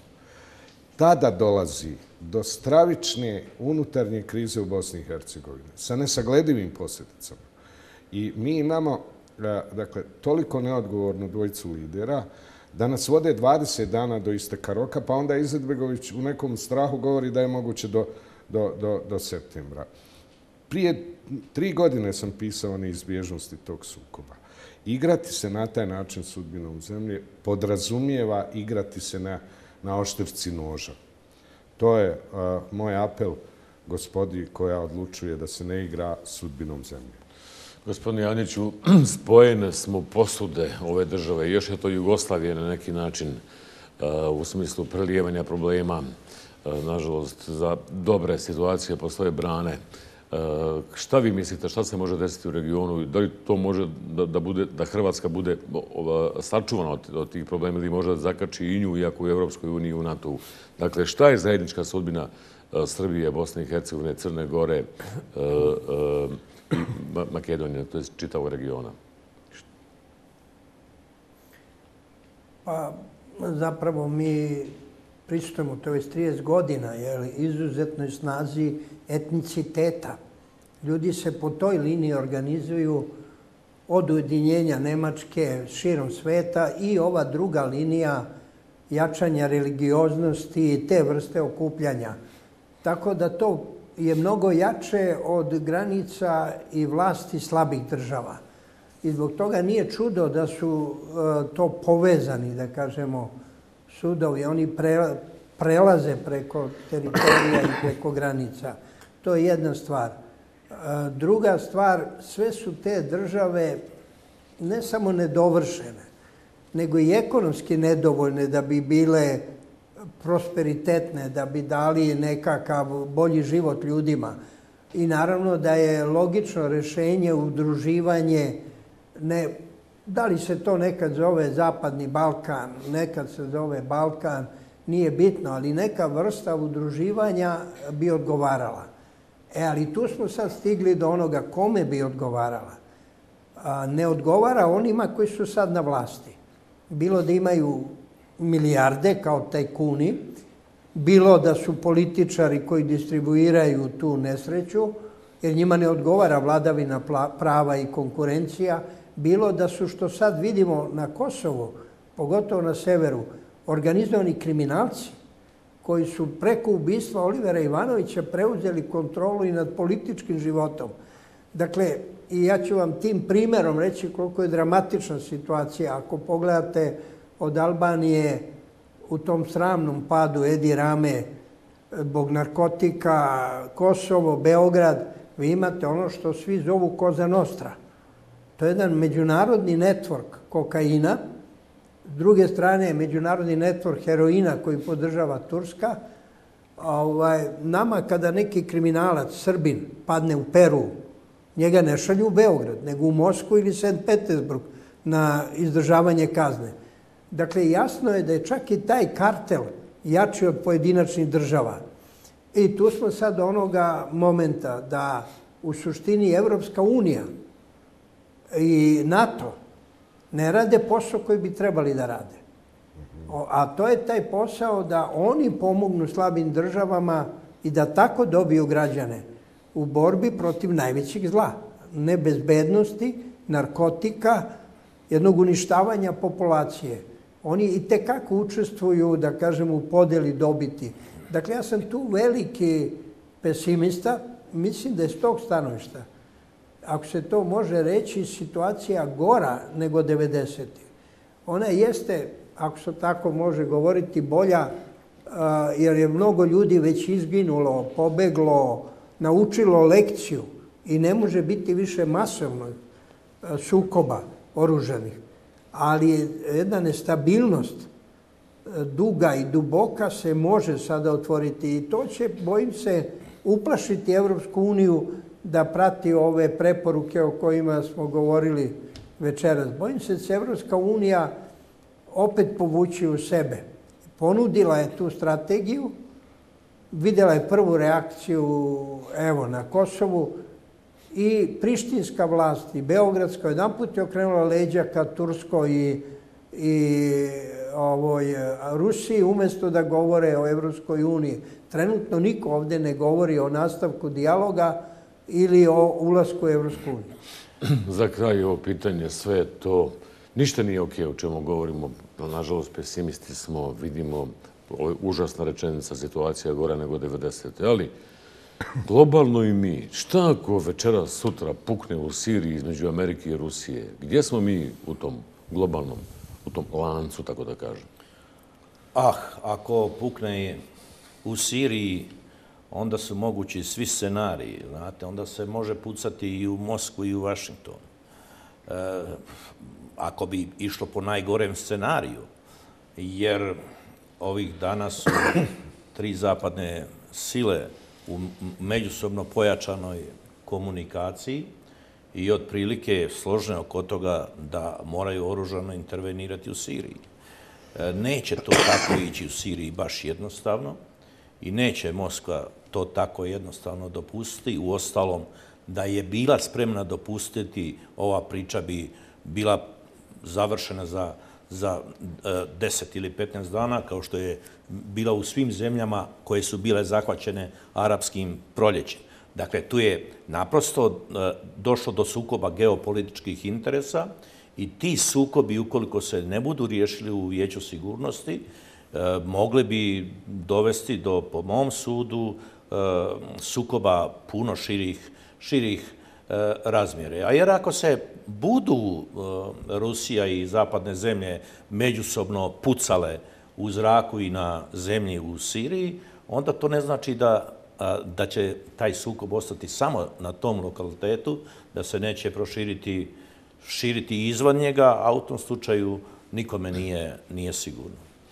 Tada dolazi do stravične unutarnje krize u Bosni i Hercegovini sa nesagledivim posljedicama. I mi imamo a, dakle, toliko neodgovornu dvojicu lidera da nas vode dvadeset dana do isteka roka, pa onda Izetbegović u nekom strahu govori da je moguće do, do, do, do septembra. Prije tri godine sam pisao o neizbježnosti tog sukoba. Igrati se na taj način sudbinom zemlje podrazumijeva igrati se na, na oštrci noža. To je a, moj apel gospodi koja odlučuje da se ne igra sudbinom zemlje. Gospodine Janjiću, spojene smo posude ove države, još je to Jugoslavije na neki način u smislu prelijevanja problema. Nažalost, za dobre situacije postoje brane. Šta vi mislite, šta se može desiti u regionu? Da li to može da, da, bude, da Hrvatska bude sačuvana od, od tih problema ili možda zakači i nju, iako u Evropskoj uniji i u NATO-u? Dakle, šta je zajednička sudbina Srbije, Bosne i Hercegovine, Crne Gore, i Makedonije, to je čitavog regiona? Pa, zapravo mi pristupamo, to je trideset godina, jer izuzetnoj snazi etniciteta. Ljudi se po toj liniji organizuju od ujedinjenja Nemačke širom sveta i ova druga linija jačanja religioznosti i te vrste okupljanja. Tako da to je mnogo jače od granica i vlasti slabih država. I zbog toga nije čudo da su to povezani, da kažemo, sudovi. Oni pre, prelaze preko teritorija i preko granica. To je jedna stvar. Druga stvar, sve su te države ne samo nedovršene, nego i ekonomski nedovoljne da bi bile prosperitetne, da bi dali nekakav bolji život ljudima. I naravno da je logično rješenje udruživanje, ne, da li se to nekad zove Zapadni Balkan, nekad se zove Balkan, nije bitno, ali neka vrsta udruživanja bi odgovarala. E, ali tu smo sad stigli do onoga kome bi odgovarala. A, ne odgovara onima koji su sad na vlasti. Bilo da imaju milijarde kao tajkuni, bilo da su političari koji distribuiraju tu nesreću, jer njima ne odgovara vladavina prava i konkurencija, bilo da su, što sad vidimo na Kosovu, pogotovo na severu, organizovani kriminalci koji su preko ubistva Olivera Ivanovića preuzeli kontrolu i nad političkim životom. Dakle, i ja ću vam tim primjerom reći koliko je dramatična situacija. Ako pogledate od Albanije u tom sramnom padu Edi Rame zbog narkotika, Kosovo, Beograd, vi imate ono što svi zovu Koza Nostra. To je jedan međunarodni network kokaina, s druge strane je međunarodni network heroina koji podržava Turska. Ovaj, nama kada neki kriminalac, Srbin, padne u Peru, njega ne šalju u Beograd, nego u Moskvu ili Sankt Petersburg na izdržavanje kazne. Dakle, jasno je da je čak i taj kartel jači od pojedinačnih država. I tu smo sad do onoga momenta da u suštini Evropska unija i NATO ne rade posao koji bi trebali da rade. A to je taj posao da oni pomognu slabim državama i da tako dobiju građane u borbi protiv najvećih zla. Nebezbednosti, narkotika, jednog uništavanja populacije. Oni i tekako učestvuju, da kažem, u podeli dobiti. Dakle, ja sam tu veliki pesimista. Mislim da je s tog stanovišta, ako se to može reći, situacija gora nego devedesetih. Ona jeste, ako se tako može govoriti, bolja, jer je mnogo ljudi već izginulo, pobeglo, naučilo lekciju i ne može biti više masovnog sukoba oružanih. Ali jedna nestabilnost duga i duboka se može sada otvoriti i to će, bojim se, uplašiti Evropsku uniju da prati ove preporuke o kojima smo govorili večeras. Bojim se da će Evropska unija opet povući u sebe. Ponudila je tu strategiju, vidjela je prvu reakciju evo na Kosovu i prištinska vlast i beogradska jedanput je okrenula leđa ka Turskoj i, i ovoj Rusiji umjesto da govore o Evropskoj uniji. Trenutno niko ovdje ne govori o nastavku dijaloga ili o ulasku u Evropsku uniju. Za kraj ovo pitanje, sve to, ništa nije okej o čemu govorimo. Nažalost, pesimisti smo, vidimo, užasna rečenica, situacija je gora nego devedesete. Ali, globalno i mi, šta ako večera sutra pukne u Siriji između Amerike i Rusije? Gdje smo mi u tom globalnom, u tom lancu, tako da kažem? Ah, ako pukne u Siriji, onda su mogući svi scenariji, znate, onda se može pucati i u Moskvu i u Vašington. E, ako bi išlo po najgorem scenariju, jer ovih dana su tri zapadne sile u međusobno pojačanoj komunikaciji i otprilike složne oko toga da moraju oružano intervenirati u Siriji. Neće to tako ići u Siriji baš jednostavno i neće Moskva to tako jednostavno dopustiti. Uostalom, da je bila spremna dopustiti, ova priča bi bila završena za za deset ili petnaest dana, kao što je bila u svim zemljama koje su bile zahvaćene arapskim proljećem. Dakle, tu je naprosto došlo do sukoba geopolitičkih interesa i ti sukobi, ukoliko se ne budu riješili u Vijeću sigurnosti, mogli bi dovesti do, po mom sudu, sukoba puno širih, širih razmjere. A jer ako se budu Rusija i zapadne zemlje međusobno pucale u zraku i na zemlji u Siriji, onda to ne znači da, da će taj sukob ostati samo na tom lokalitetu, da se neće proširiti širiti izvan njega, a u tom slučaju nikome nije, nije sigurno.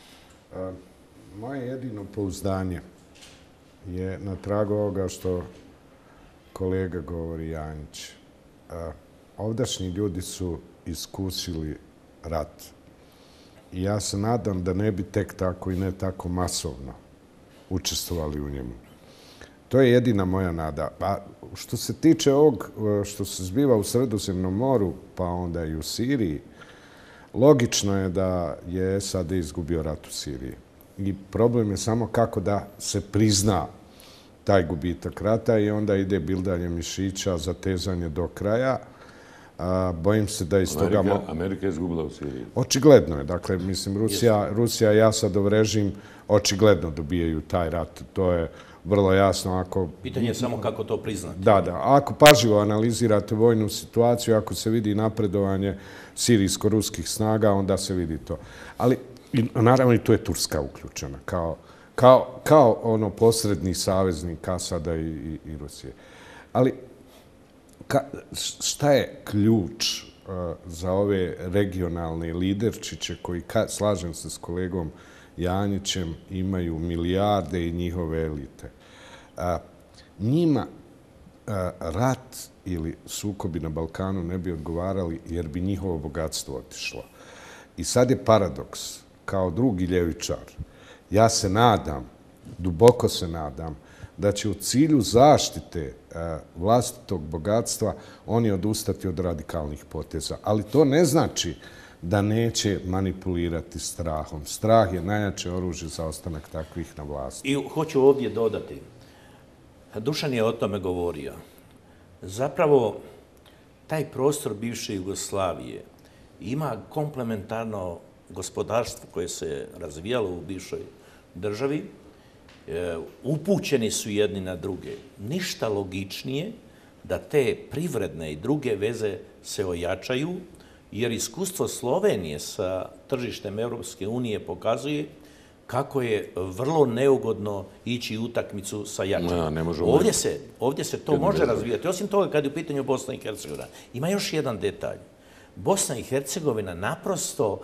Moje jedino pouzdanje je na tragu ovoga što kolega govori Janjić. Ovdašnji ljudi su iskusili rat. I ja se nadam da ne bi tek tako i ne tako masovno učestvovali u njemu. To je jedina moja nada. A što se tiče ovog što se zbiva u Sredozemnom moru, pa onda i u Siriji, logično je da je SAD izgubio rat u Siriji. I problem je samo kako da se prizna taj gubitak rata i onda ide bildanje mišića, zatezanje do kraja. A, bojim se da iz toga... Amerika, Amerika je izgubila u Siriji. Očigledno je. Dakle, mislim, Rusija, Rusija i Asadov režim očigledno dobijaju taj rat. To je vrlo jasno. Ako... Pitanje je samo kako to priznati. Da, da. Ako pažljivo analizirate vojnu situaciju, ako se vidi napredovanje sirijsko-ruskih snaga, onda se vidi to. Ali, i, naravno, i tu je Turska uključena, kao, kao, kao ono posredni saveznik Asada i, i, i Rusije. Ali, ka, šta je ključ uh, za ove regionalne liderčiće koji, ka, slažem se s kolegom Janjićem, imaju milijarde i njihove elite? Uh, njima uh, rat ili sukobi na Balkanu ne bi odgovarali jer bi njihovo bogatstvo otišlo. I sad je paradoks, kao drugi ljevičar, ja se nadam, duboko se nadam, da će u cilju zaštite vlastitog bogatstva oni odustati od radikalnih poteza. Ali to ne znači da neće manipulirati strahom. Strah je najjače oružje za ostanak takvih na vlasti. I hoću ovdje dodati, Dušan je o tome govorio. Zapravo, taj prostor bivše Jugoslavije ima komplementarno gospodarstvo koje se razvijalo u bivšoj državi, upućeni su jedni na druge. Ništa logičnije da te privredne i druge veze se ojačaju, jer iskustvo Slovenije sa tržištem Evropske unije pokazuje kako je vrlo neugodno ići u utakmicu sa jačim. Ovdje se, ovdje se to može razvijati. Osim toga, kad je u pitanju Bosna i Hercegovina, ima još jedan detalj. Bosna i Hercegovina naprosto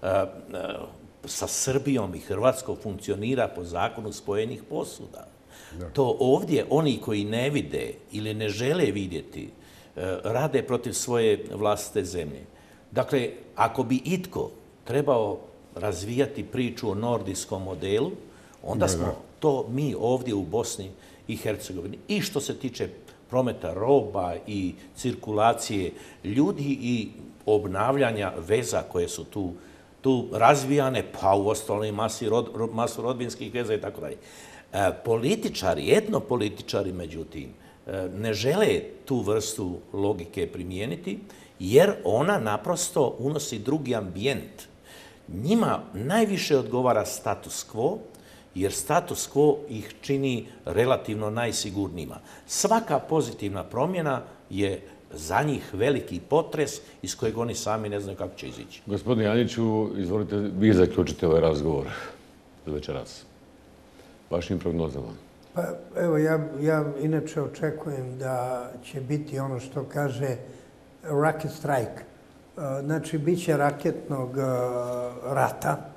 sa Srbijom i Hrvatskom funkcionira po zakonu spojenih posuda. To ovdje oni koji ne vide ili ne žele vidjeti rade protiv svoje vlastite zemlje. Dakle, ako bi itko trebao razvijati priču o nordijskom modelu, onda smo to mi ovdje u Bosni i Hercegovini. I što se tiče prometa roba i cirkulacije ljudi i obnavljanja veza koje su tu tu razvijane, pa u ostalom masu rodbinskih veza i tako dalje. Političari, etnopolitičari, međutim, ne žele tu vrstu logike primijeniti, jer ona naprosto unosi drugi ambijent. Njima najviše odgovara status quo, jer status quo ih čini relativno najsigurnijima. Svaka pozitivna promjena je za njih veliki potres iz kojeg oni sami ne znaju kako će izići. Gospodine Janjiću, izvolite, vi zaključite ovaj razgovor za večeras. Vašim prognozama. Pa evo, ja, ja inače očekujem da će biti ono što kaže rocket strike. Znači, bit će raketnog rata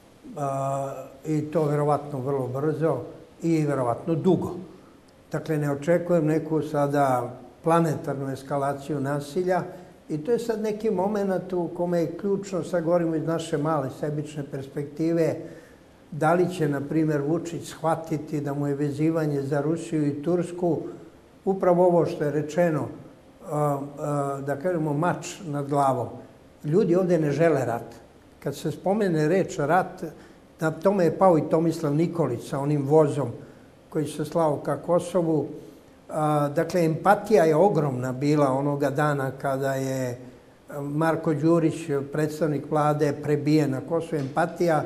i to verovatno vrlo brzo i verovatno dugo. Dakle, ne očekujem neku sada planetarnu eskalaciju nasilja i to je sad neki moment u kome je ključno, sad govorimo iz naše male sebične perspektive, da li će, na primjer, Vučić shvatiti da mu je vezivanje za Rusiju i Tursku upravo ovo što je rečeno, da kažemo, mač nad glavom. Ljudi ovdje ne žele rat. Kad se spomene reč rat, na tome je pao i Tomislav Nikolić sa onim vozom koji se slao ka Kosovu. Dakle, empatija je ogromna bila onoga dana kada je Marko Đurić, predstavnik vlade, prebijen na Kosovu. Empatija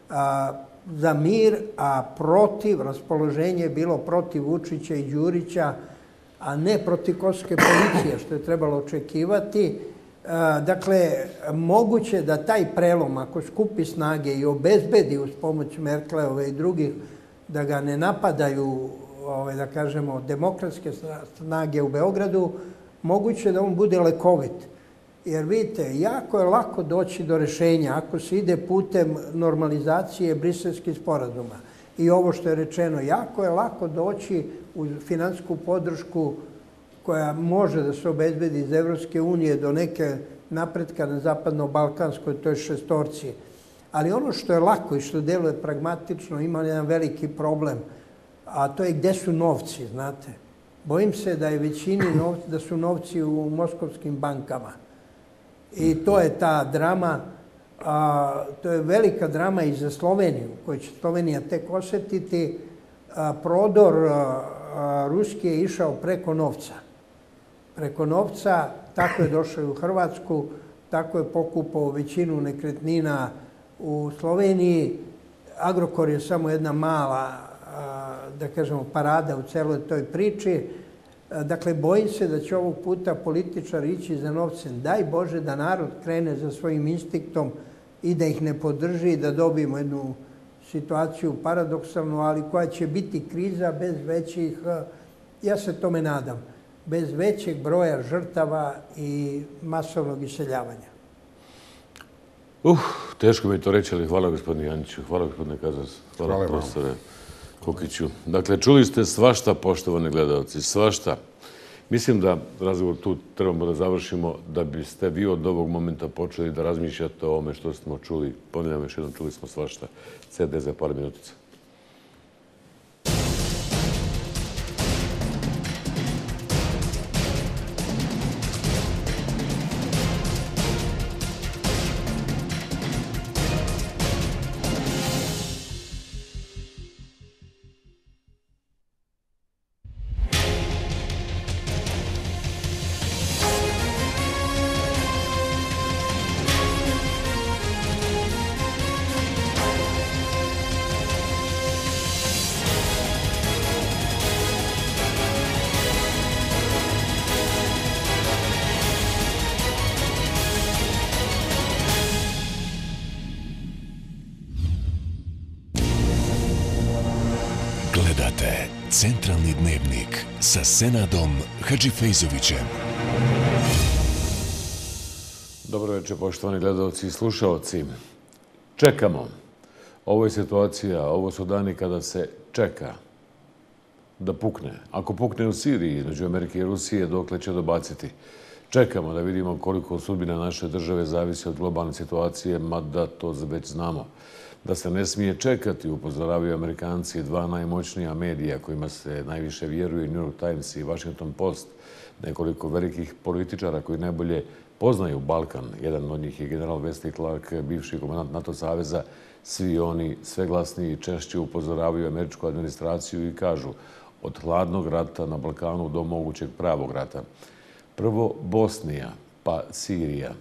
za mir, a protiv, raspoloženje je bilo protiv Vučića i Đurića, a ne protiv kosovske policije, što je trebalo očekivati. Dakle, moguće da taj prelom, ako skupi snage i obezbedi uz pomoć Merkelove i drugih, da ga ne napadaju, da kažemo, demokratske snage u Beogradu, moguće da on bude lekovit. Jer vidite, jako je lako doći do rešenja ako se ide putem normalizacije briselskih sporazuma. I ovo što je rečeno, jako je lako doći u finansijsku podršku koja može da se obezbedi iz Evropske unije do neke napretka na zapadno-balkanskoj, to je šestorci. Ali ono što je lako i što deluje pragmatično ima jedan veliki problem, a to je gde su novci, znate. Bojim se da je većini novci, da su novci u moskovskim bankama. I to je ta drama, a, to je velika drama i za Sloveniju, koju će Slovenija tek osjetiti. A, prodor a, a, ruski je išao preko novca. Preko novca, tako je došao u Hrvatsku, tako je pokupao većinu nekretnina u Sloveniji. Agrokor je samo jedna mala, a, da kažemo, parada u celoj toj priči. Dakle, bojim se da će ovog puta političar ići za novcem. Daj Bože da narod krene za svojim instinktom i da ih ne podrži, da dobijemo jednu situaciju paradoksalnu, ali koja će biti kriza bez većih, ja se tome nadam, bez većeg broja žrtava i masovnog iseljavanja. Uh, teško mi je to reći, ali hvala gospodine Janjiću, hvala gospodine Kazas, hvala, hvala profesore Kokiću. Dakle, čuli ste svašta, poštovani gledalci, svašta. Mislim da razgovor tu trebamo da završimo, da biste vi od ovog momenta počeli da razmišljate o ovome što smo čuli. Ponavljam još jednom, čuli smo svašta. C D za par minutica. Centralni dnevnik sa Senadom Hadžifejzovićem. Dobro večer, poštovani gledalci i slušalci. Čekamo. Ovo je situacija, ovo su dani kada se čeka da pukne. Ako pukne u Siriji između Amerike i Rusije, dokle će dobaciti? Čekamo da vidimo koliko sudbina naše države zavisi od globalne situacije, mada to već znamo. Da se ne smije čekati, upozoravaju Amerikanci, dva najmoćnija medija kojima se najviše vjeruje, New York Times i Washington Post, nekoliko velikih političara koji najbolje poznaju Balkan. Jedan od njih je general Wesley Clark, bivši komandant NATO saveza. Svi oni sve glasnije i češće upozoravaju američku administraciju i kažu od hladnog rata na Balkanu do mogućeg pravog rata. Prvo Bosnija, pa Sirija.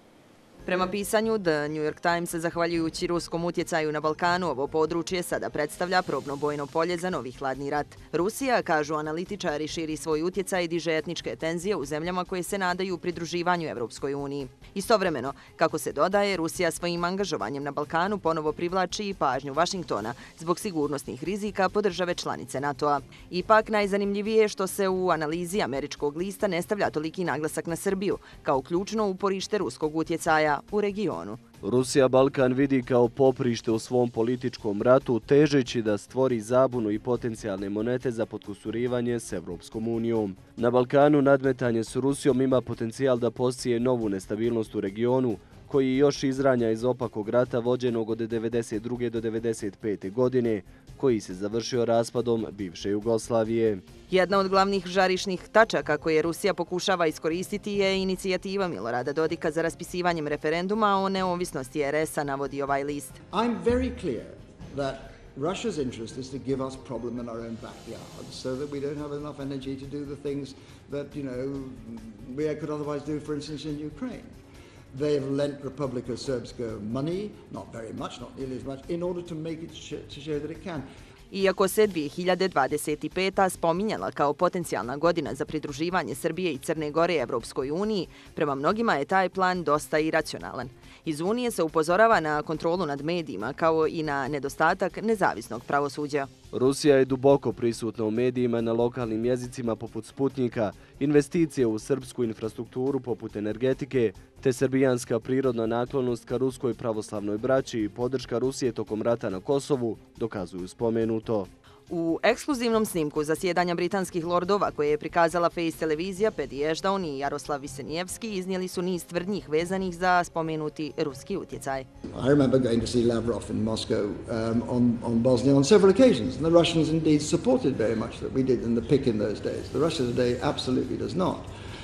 Prema pisanju The New York Times, zahvaljujući ruskom utjecaju na Balkanu, ovo područje sada predstavlja probno bojno polje za novi hladni rat. Rusija, kažu analitičari, širi svoj utjecaj i diže etničke tenzije u zemljama koje se nadaju pridruživanju Evropskoj uniji. Istovremeno, kako se dodaje, Rusija svojim angažovanjem na Balkanu ponovo privlači i pažnju Vašingtona zbog sigurnosnih rizika po države članice NATO-a. Ipak, najzanimljivije je što se u analizi američkog lista ne stavlja toliki naglasak na Srbiju, kao ključno uporište ruskog utjecaja u regionu. Rusija Balkan vidi kao poprište u svom političkom ratu, težeći da stvori zabunu i potencijalne monete za potkusurivanje s Evropskom unijom. Na Balkanu nadmetanje s Rusijom ima potencijal da posije novu nestabilnost u regionu, koji još izranja iz opakog rata vođenog od devedeset druge do devedeset pete godine, koji se završio raspadom bivše Jugoslavije. Jedna od glavnih žarišnih tačaka koje Rusija pokušava iskoristiti je inicijativa Milorada Dodika za raspisivanjem referenduma o neovisnosti R S-a, navodi ovaj list. I'm very clear that Russia's interest is to give us problem in our own backyard so that we don't have enough energy to do the things that, you know, we could otherwise do, for instance, in Ukraine. They have lent Republika Srpska money, not very much, not nearly as much, in order to make it sh to show that it can. Iako se dvije hiljade dvadeset peta. spominjala kao potencijalna godina za pridruživanje Srbije i Crne Gore Evropskoj uniji, prema mnogima je taj plan dosta iracionalan. Iz Unije se upozorava na kontrolu nad medijima kao i na nedostatak nezavisnog pravosuđa. Rusija je duboko prisutna u medijima na lokalnim jezicima poput Sputnika, investicije u srpsku infrastrukturu poput energetike, te srbijanska prirodna naklonost ka ruskoj pravoslavnoj braći i podrška Rusije tokom rata na Kosovu dokazuju spomenuto. U ekskluzivnom snimku zasjedanja britanskih lordova koje je prikazala Face televizija, Paddy Ashdown i Jaroslav Visenijevski iznijeli su niz tvrdnjih vezanih za spomenuti ruski utjecaj. I remember going to see Lavrov in Moscow um, on, on Bosnia on several occasions, and the Russians indeed supported very much that we did in the P I C in those days. The Russia today absolutely does not.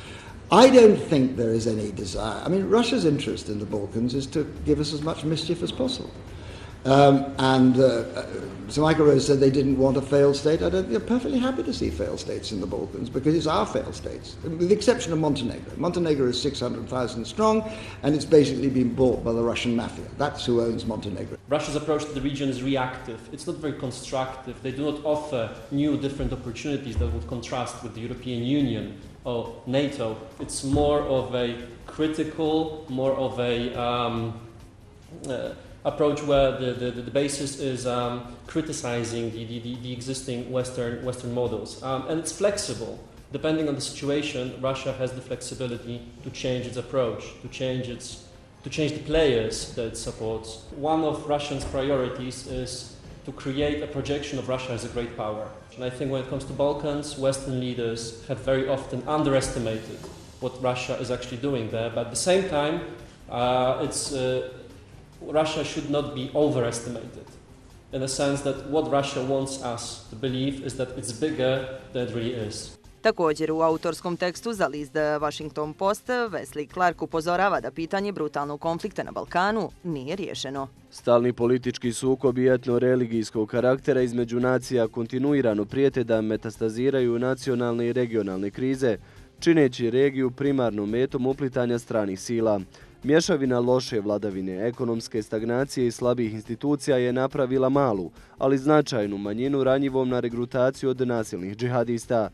I don't think there is any desire. I mean, Russia's interest in the Balkans is to give us as much mischief as possible. Um, and uh, Sir Michael Rose said they didn't want a failed state. I don't, they're perfectly happy to see failed states in the Balkans because it's our failed states, with the exception of Montenegro. Montenegro is six hundred thousand strong, and it's basically been bought by the Russian mafia. That's who owns Montenegro. Russia's approach to the region is reactive. It's not very constructive. They do not offer new, different opportunities that would contrast with the European Union or NATO. It's more of a critical, more of a um, uh, approach where the, the, the basis is um, criticizing the, the, the existing Western, Western models. Um, and it's flexible. Depending on the situation, Russia has the flexibility to change its approach, to change, its, to change the players that it supports. One of Russia's priorities is to create a projection of Russia as a great power. And I think when it comes to Balkans, Western leaders have very often underestimated what Russia is actually doing there. But at the same time, uh, it's uh, Russia should not be overestimated, in the sense that what Russia wants us to believe is that it's bigger than it really is. Također u autorskom tekstu za list The Washington Post, Wesley Clark upozorava da pitanje brutalnog konflikta na Balkanu nije riješeno. Stalni politički sukob i etno-religijskog karaktera između nacija kontinuirano prijete da metastaziraju nacionalne i regionalne krize, čineći regiju primarnom metom uplitanja stranih sila. Mješavina loše vladavine, ekonomske stagnacije i slabih institucija je napravila malu, ali značajnu manjinu ranjivom na regrutaciju od nasilnih džihadista.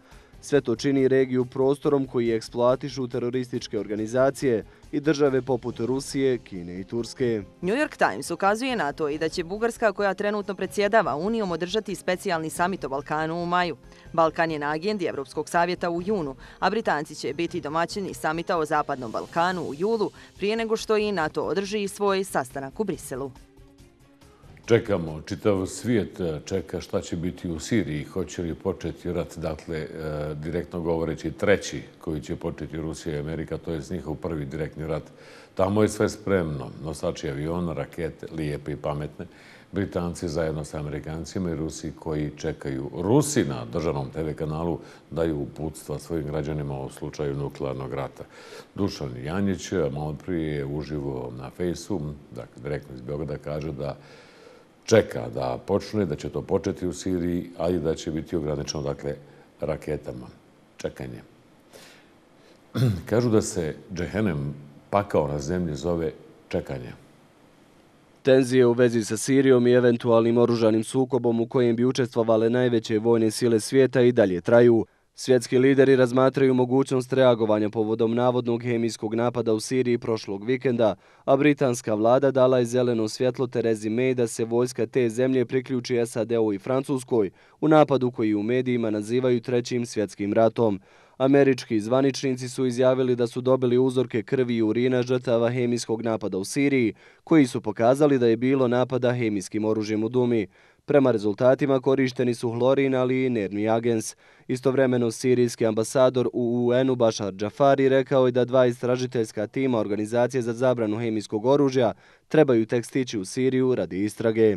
Sve to čini regiju prostorom koji eksploatišu terorističke organizacije i države poput Rusije, Kine i Turske. New York Times ukazuje na to i da će Bugarska, koja trenutno predsjedava Unijom, održati specijalni samit o Balkanu u maju. Balkan je na agendi Evropskog savjeta u junu, a Britanci će biti domaćini samita o Zapadnom Balkanu u julu, prije nego što i NATO održi svoj sastanak u Briselu. Čekamo, čitav svijet čeka šta će biti u Siriji, hoće li početi rat, dakle, direktno govoreći treći koji će početi Rusija i Amerika, to je njihov prvi direktni rat. Tamo je sve spremno, nosači aviona, rakete, lijepe i pametne, Britanci zajedno sa Amerikancima i Rusi koji čekaju. Rusi na državnom te ve kanalu daju uputstva svojim građanima u slučaju nuklearnog rata. Dušan Janjić malo prije je uživo na Fejsu, dakle, direktno iz Beograda, kaže da čeka da počne, da će to početi u Siriji, ali da će biti ograničeno, dakle, raketama. Čekanje. Kažu da se džehenem, pakao na zemlji, zove čekanje. Tenzije u vezi sa Sirijom i eventualnim oružanim sukobom u kojem bi učestvovale najveće vojne sile svijeta i dalje traju. Svjetski lideri razmatraju mogućnost reagovanja povodom navodnog hemijskog napada u Siriji prošlog vikenda, a britanska vlada dala je zeleno svjetlo Terezi May da se vojska te zemlje priključi es a de u i Francuskoj u napadu koji u medijima nazivaju trećim svjetskim ratom. Američki zvaničnici su izjavili da su dobili uzorke krvi i urina žrtava hemijskog napada u Siriji, koji su pokazali da je bilo napada hemijskim oružjem u Dumi. Prema rezultatima korišteni su hlorin, ali i nervni agens. Istovremeno sirijski ambasador u u enu Bashar Džafari rekao je da dva istražiteljska tima Organizacije za zabranu hemijskog oružja trebaju tek stići u Siriju radi istrage.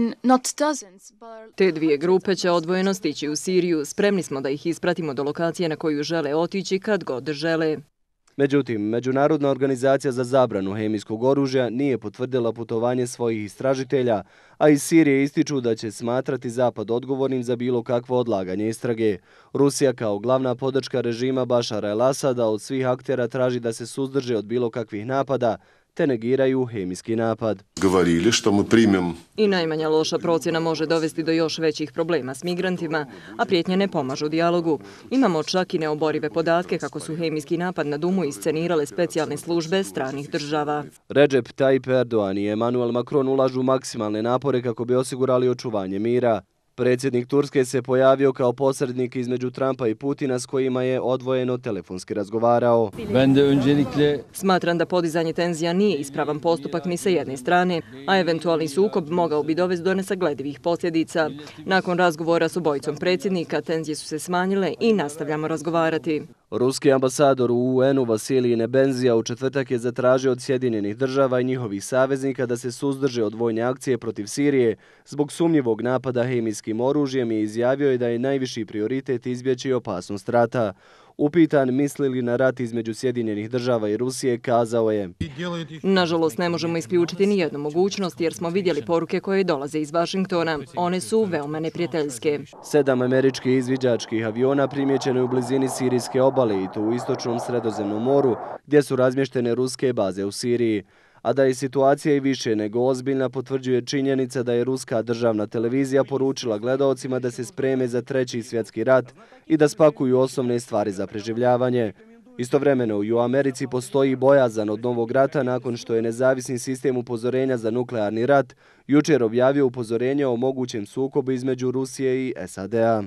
Te dvije grupe će odvojeno stići u Siriju. Spremni smo da ih ispratimo do lokacije na koju žele otići kad god žele. Međutim, Međunarodna organizacija za zabranu hemijskog oružja nije potvrdila putovanje svojih istražitelja, a iz Sirije ističu da će smatrati Zapad odgovornim za bilo kakvo odlaganje istrage. Rusija kao glavna podrška režima Bašara el-Asada od svih aktera traži da se suzdrže od bilo kakvih napada, te negiraju hemijski napad. I najmanja loša procjena može dovesti do još većih problema s migrantima, a prijetnje ne pomažu dijalogu. Imamo čak i neoborive podatke kako su hemijski napad na Dumu iscenirale specijalne službe stranih država. Recep Tayyip Erdogan i Emmanuel Macron ulažu maksimalne napore kako bi osigurali očuvanje mira. Predsjednik Turske se pojavio kao posrednik između Trumpa i Putina s kojima je odvojeno telefonski razgovarao. Smatram da podizanje tenzija nije ispravan postupak ni sa jedne strane, a eventualni sukob mogao bi dovesti do nesagledivih posljedica. Nakon razgovora s obojicom predsjednika, tenzije su se smanjile i nastavljamo razgovarati. Ruski ambasador u u enu Vasilij Nebenzija u četvrtak je zatražio od Sjedinjenih država i njihovih saveznika da se suzdrže od vojne akcije protiv Sirije zbog sumnjivog napada hemijskim oružjem i izjavio je da je najviši prioritet izbjeći opasnost rata. Upitan misli li na rat između Sjedinjenih država i Rusije, kazao je: Nažalost, ne možemo isključiti ni jednu mogućnost jer smo vidjeli poruke koje dolaze iz Vašingtona. One su veoma neprijateljske. Sedam američkih izviđačkih aviona primjećeno je u blizini sirijske obale i to u istočnom Sredozemnom moru, gdje su razmještene ruske baze u Siriji. A da je situacija i više nego ozbiljna potvrđuje činjenica da je ruska državna televizija poručila gledaocima da se spreme za treći svjetski rat i da spakuju osnovne stvari za preživljavanje. Istovremeno i u Americi postoji bojazan od novog rata nakon što je nezavisni sistem upozorenja za nuklearni rat jučer objavio upozorenje o mogućem sukobu između Rusije i es a de a.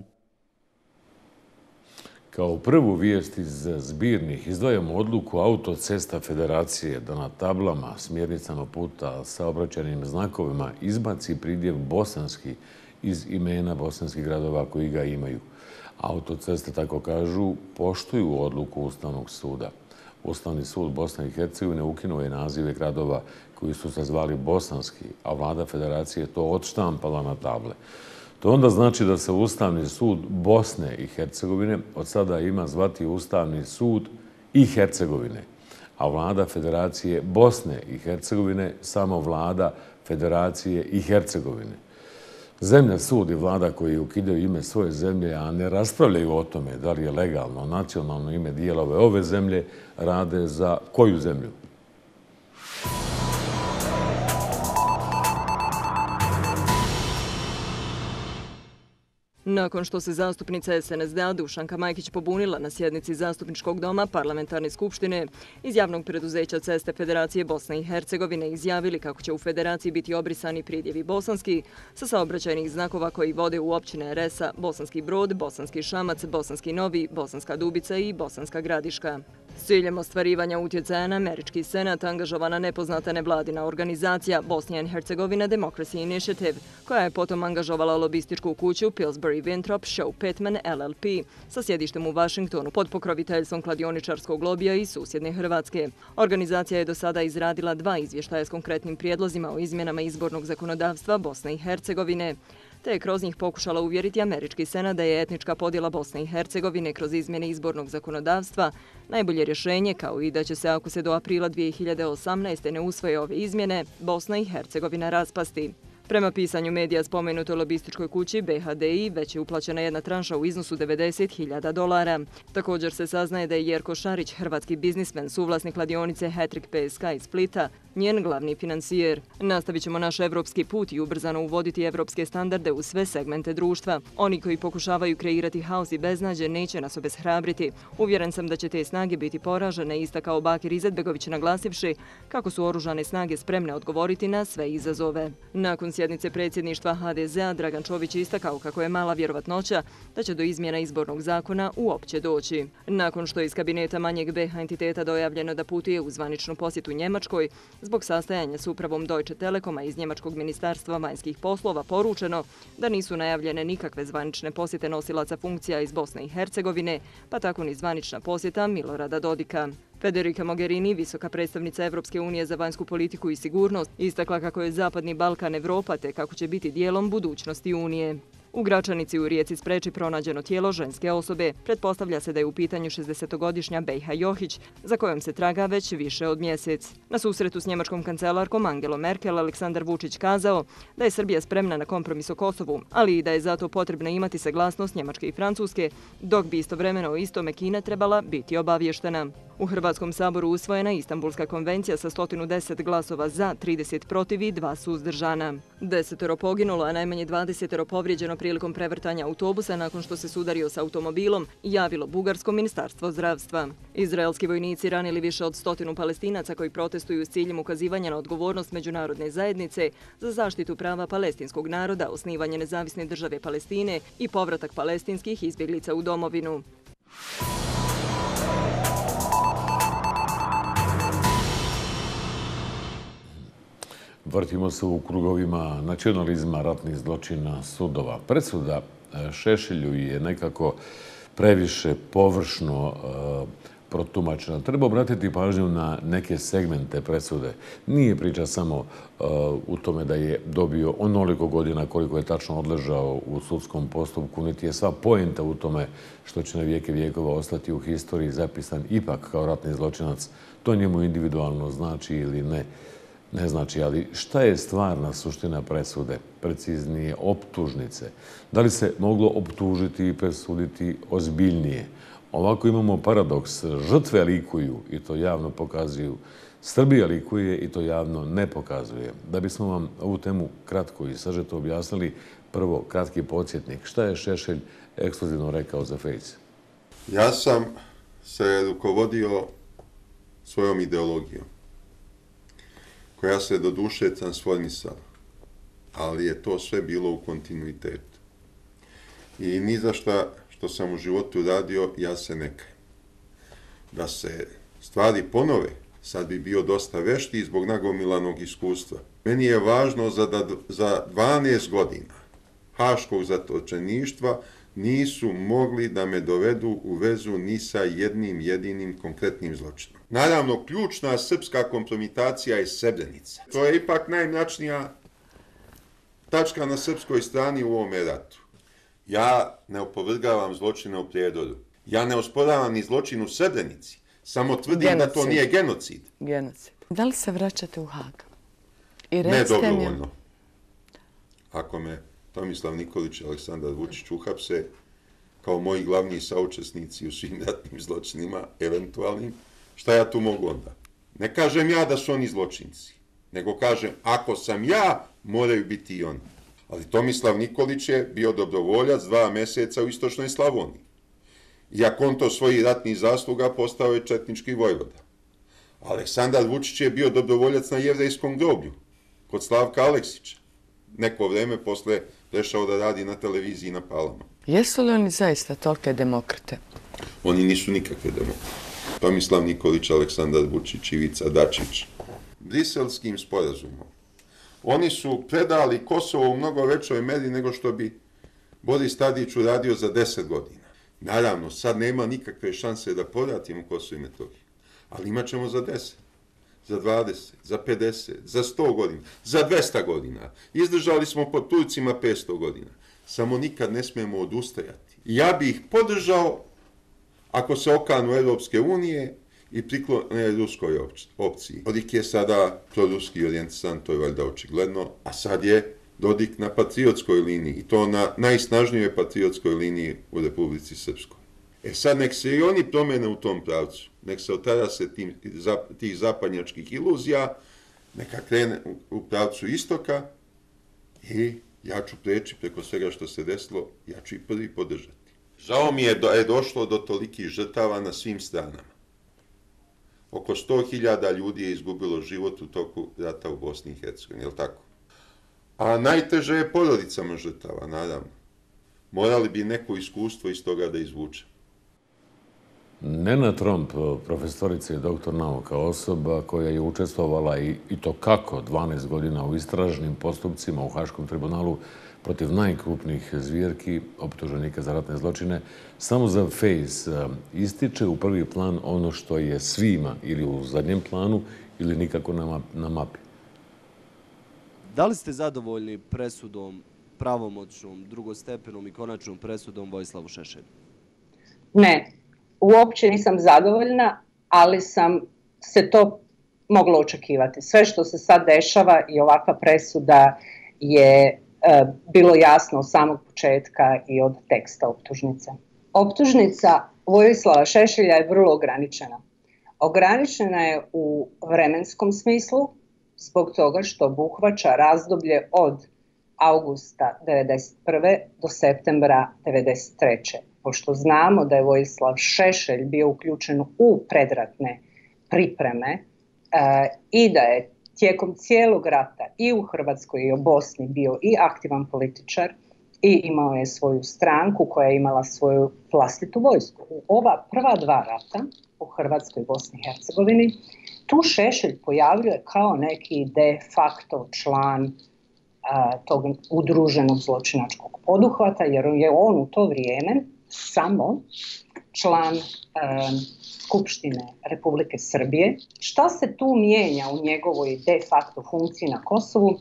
Kao prvu vijest iz zbirnih izdvajamo odluku Autocesta Federacije da na tablama, smjernicama puta, saobraćajnim znakovima izbaci pridjev bosanski iz imena bosanskih gradova koji ga imaju. Autoceste, tako kažu, poštuju odluku Ustavnog suda. Ustavni sud Bosne i Hercegovine ukinuo je nazive gradova koji su se zvali bosanski, a vlada Federacije to odštampala na table. To onda znači da se Ustavni sud Bosne i Hercegovine od sada ima zvati Ustavni sud i Hercegovine, a vlada Federacije Bosne i Hercegovine samo vlada Federacije i Hercegovine. Zemlja, sud i vlada koji ukidaju ime svoje zemlje, a ne raspravljaju o tome da li je legalno nacionalno ime dijelove ove zemlje, rade za koju zemlju? Nakon što se zastupnica es en es de a Dušanka Majkić pobunila na sjednici Zastupničkog doma Parlamentarne skupštine, iz javnog preduzeća Ceste Federacije Bosne i Hercegovine izjavili kako će u federaciji biti obrisani pridjevi bosanski sa saobraćajnih znakova koji vode u općine Resa, Bosanski Brod, Bosanski Šamac, Bosanski Novi, Bosanska Dubica i Bosanska Gradiška. S ciljem ostvarivanja utjecaja na američki senat angažovana nepoznata nevladina organizacija Bosnia and Herzegovina Democracy Initiative, koja je potom angažovala lobističku kuću Pillsbury Winthrop Show Pittman L L P sa sjedištem u Vašingtonu pod pokroviteljstvom kladioničarskog lobija i susjedne Hrvatske. Organizacija je do sada izradila dva izvještaja s konkretnim prijedlozima o izmjenama izbornog zakonodavstva Bosne i Hercegovine, te je kroz njih pokušala uvjeriti američki senat da je etnička podjela Bosne i Hercegovine kroz izmjene izbornog zakonodavstva najbolje rješenje, kao i da će se, ako se do aprila dvije hiljade osamnaeste. ne usvoje ove izmjene, Bosna i Hercegovina raspasti. Prema pisanju medija spomenutoj lobističkoj kući B H D I već je uplaćena jedna tranša u iznosu devedeset hiljada dolara. Također se saznaje da je Jerko Šarić, hrvatski biznismen, suvlasnik kladionice Hattrick P S K iz Splita, njen glavni financijer. Nastavit ćemo naš evropski put i ubrzano uvoditi evropske standarde u sve segmente društva. Oni koji pokušavaju kreirati haos i beznađe neće nas obeshrabriti. Uvjeren sam da će te snage biti poražene, istakao Bakir Izetbegović, naglasivši kako su oružane snage spremne odgovoriti na sve izazove. Nakon sjednice predsjedništva H D Z a Dragan Čović istakao kako je mala vjerovatnoća da će do izmjena izbornog zakona uopće doći. Nakon što je iz kabineta manjeg B H entiteta dojavljeno da putuje u zvaničnu posjetu Njemačkoj, zbog sastajanja s upravom Deutsche Telekoma iz Njemačkog ministarstva vanjskih poslova poručeno da nisu najavljene nikakve zvanične posjete nosilaca funkcija iz Bosne i Hercegovine, pa tako ni zvanična posjeta Milorada Dodika. Federica Mogherini, visoka predstavnica Evropske unije za vanjsku politiku i sigurnost, istakla kako je Zapadni Balkan Evropa te kako će biti dijelom budućnosti Unije. U Gračanici u rijeci Spreči pronađeno tijelo ženske osobe. Pretpostavlja se da je u pitanju šezdesetogodišnja Bejha Johić, za kojom se traga već više od mjesec. Na susretu s njemačkom kancelarkom Angelom Merkel, Aleksandar Vučić kazao da je Srbija spremna na kompromis o Kosovu, ali i da je zato potrebno imati saglasnost Njemačke i Francuske, dok bi istovremeno o istome Kina trebala biti obavještena. U Hrvatskom saboru usvojena Istanbulska konvencija sa sto deset glasova za, trideset protiv i dva suzdržana. Desetero poginulo, a najmanje dvadesetero povrijeđeno prilikom prevrtanja autobusa nakon što se sudario s automobilom, javilo Bugarsko ministarstvo zdravstva. Izraelski vojnici ranili više od stotinu Palestinaca koji protestuju s ciljem ukazivanja na odgovornost međunarodne zajednice za zaštitu prava palestinskog naroda, osnivanje nezavisne države Palestine i povratak palestinskih izbjeglica u domovinu. Vrtimo se u krugovima nacionalizma, ratnih zločina, sudova. Presuda Šešelju je nekako previše površno protumačena. Treba obratiti pažnju na neke segmente presude. Nije priča samo u tome da je dobio onoliko godina koliko je tačno odležao u sudskom postupku, niti je sva poenta u tome što će na vijeke vijekova ostati u historiji zapisan ipak kao ratni zločinac. To njemu individualno znači ili ne. Ne znači, ali šta je stvarna suština presude, preciznije optužnice? Da li se moglo optužiti i presuditi ozbiljnije? Ovako imamo paradoks. Žrtve likuju i to javno pokazuju. Srbija likuje i to javno ne pokazuje. Da bismo vam ovu temu kratko i sažeto objasnili, prvo kratki podsjetnik. Šta je Šešelj ekskluzivno rekao za Face? Ja sam se rukovodio svojom ideologijom, koja se do duše transformisala, ali je to sve bilo u kontinuitetu. I ni za šta što sam u životu radio, ja se ne kajem. Da se stvari ponove, sad bi bio dosta vešti zbog nagomilanog iskustva. Meni je važno za, da, za dvanaest godina haškog zatočeništva nisu mogli da me dovedu u vezu ni sa jednim jedinim konkretnim zločinom. Naravno, ključna srpska kompromitacija je Srebrenica. To je ipak najmračnija tačka na srpskoj strani u ovome ratu. Ja ne opovrgavam zločine u Prijedoru. Ja ne osporavam ni zločin u Srebrenici. Samo tvrdim genocid. Da to nije genocid. Genocid. Da li se vraćate u Hag? I ne dobrovoljno. Ako me Tomislav Nikolić i Aleksandar Vučić uhapse kao moji glavni saučesnici u svim ratnim zločinima, eventualnim, šta ja tu mogu onda? Ne kažem ja da su oni zločinci, nego kažem, ako sam ja, moraju biti i oni. Ali Tomislav Nikolić je bio dobrovoljac dva mjeseca u istočnoj Slavoniji. I ako on to svojih ratnih zasluga postao je četnički vojvoda. Aleksandar Vučić je bio dobrovoljac na jevrejskom groblju, kod Slavka Aleksića. Neko vrijeme posle prešao da radi na televiziji na Palama. Jesu li oni zaista tolike demokrate? Oni nisu nikakve demokrate. Tomislav Nikolić, Aleksandar Vučić, Ivica Dačić. Briselskim sporazumom oni su predali Kosovo u mnogo većoj meri nego što bi Boris Tadić uradio za deset godina. Naravno, sad nema nikakve šanse da povratimo Kosovo i Metohiju, ali imat ćemo za deset, za dvadeset, za pedeset, za sto godina, za dvesta godina. Izdržali smo pod Turcima petsto godina. Samo nikad ne smijemo odustajati. Ja bih ih podržao ako se okanu Europske unije i priklone ruskoj opciji. Dodik je sada proruski orijentisan, to je valjda očigledno, a sad je Dodik na patriotskoj liniji, i to na najsnažnijoj patriotskoj liniji u Republici Srpskoj. E sad, nek se i oni promene u tom pravcu, nek se otarase tim, tih zapadnjačkih iluzija, neka krene u pravcu istoka i ja ću preći preko svega što se desilo, ja ću i prvi podržati. Žao mi je da je došlo do tolikih žrtava na svim stranama. Oko sto hiljada ljudi je izgubilo život u toku rata u Bosni i Hercegovini, je li tako? A najteže je porodicama žrtava, naravno. Morali bi neko iskustvo iz toga da izvuče. Nena Tromp, profesorica i doktor nauka, osoba koja je učestvovala i, i to kako dvanaest godina u istražnim postupcima u Haškom tribunalu protiv najkrupnijih zvjerki, optuženika za ratne zločine, samo za Face ističe u prvi plan ono što je svima ili u zadnjem planu ili nikako na, na mapi. Da li ste zadovoljni presudom, pravomoćnom, drugostepenom i konačnom presudom Vojislavu Šešelju? Ne, uopće nisam zadovoljna, ali sam se to moglo očekivati. Sve što se sad dešava i ovakva presuda je e, bilo jasno od samog početka i od teksta optužnice. Optužnica Vojislava Šešelja je vrlo ograničena. Ograničena je u vremenskom smislu, zbog toga što obuhvaća razdoblje od augusta devedeset prve do septembra devedeset treće Pošto znamo da je Vojislav Šešelj bio uključen u predratne pripreme e, i da je tijekom cijelog rata i u Hrvatskoj i u Bosni bio i aktivan političar i imao je svoju stranku koja je imala svoju vlastitu vojsku. U ova prva dva rata u Hrvatskoj i Bosni i Hercegovini tu Šešelj pojavljuje kao neki de facto član a, tog udruženog zločinačkog poduhvata, jer je on u to vrijeme samo član a, Skupštine Republike Srbije. Šta se tu mijenja u njegovoj de facto funkciji na Kosovu?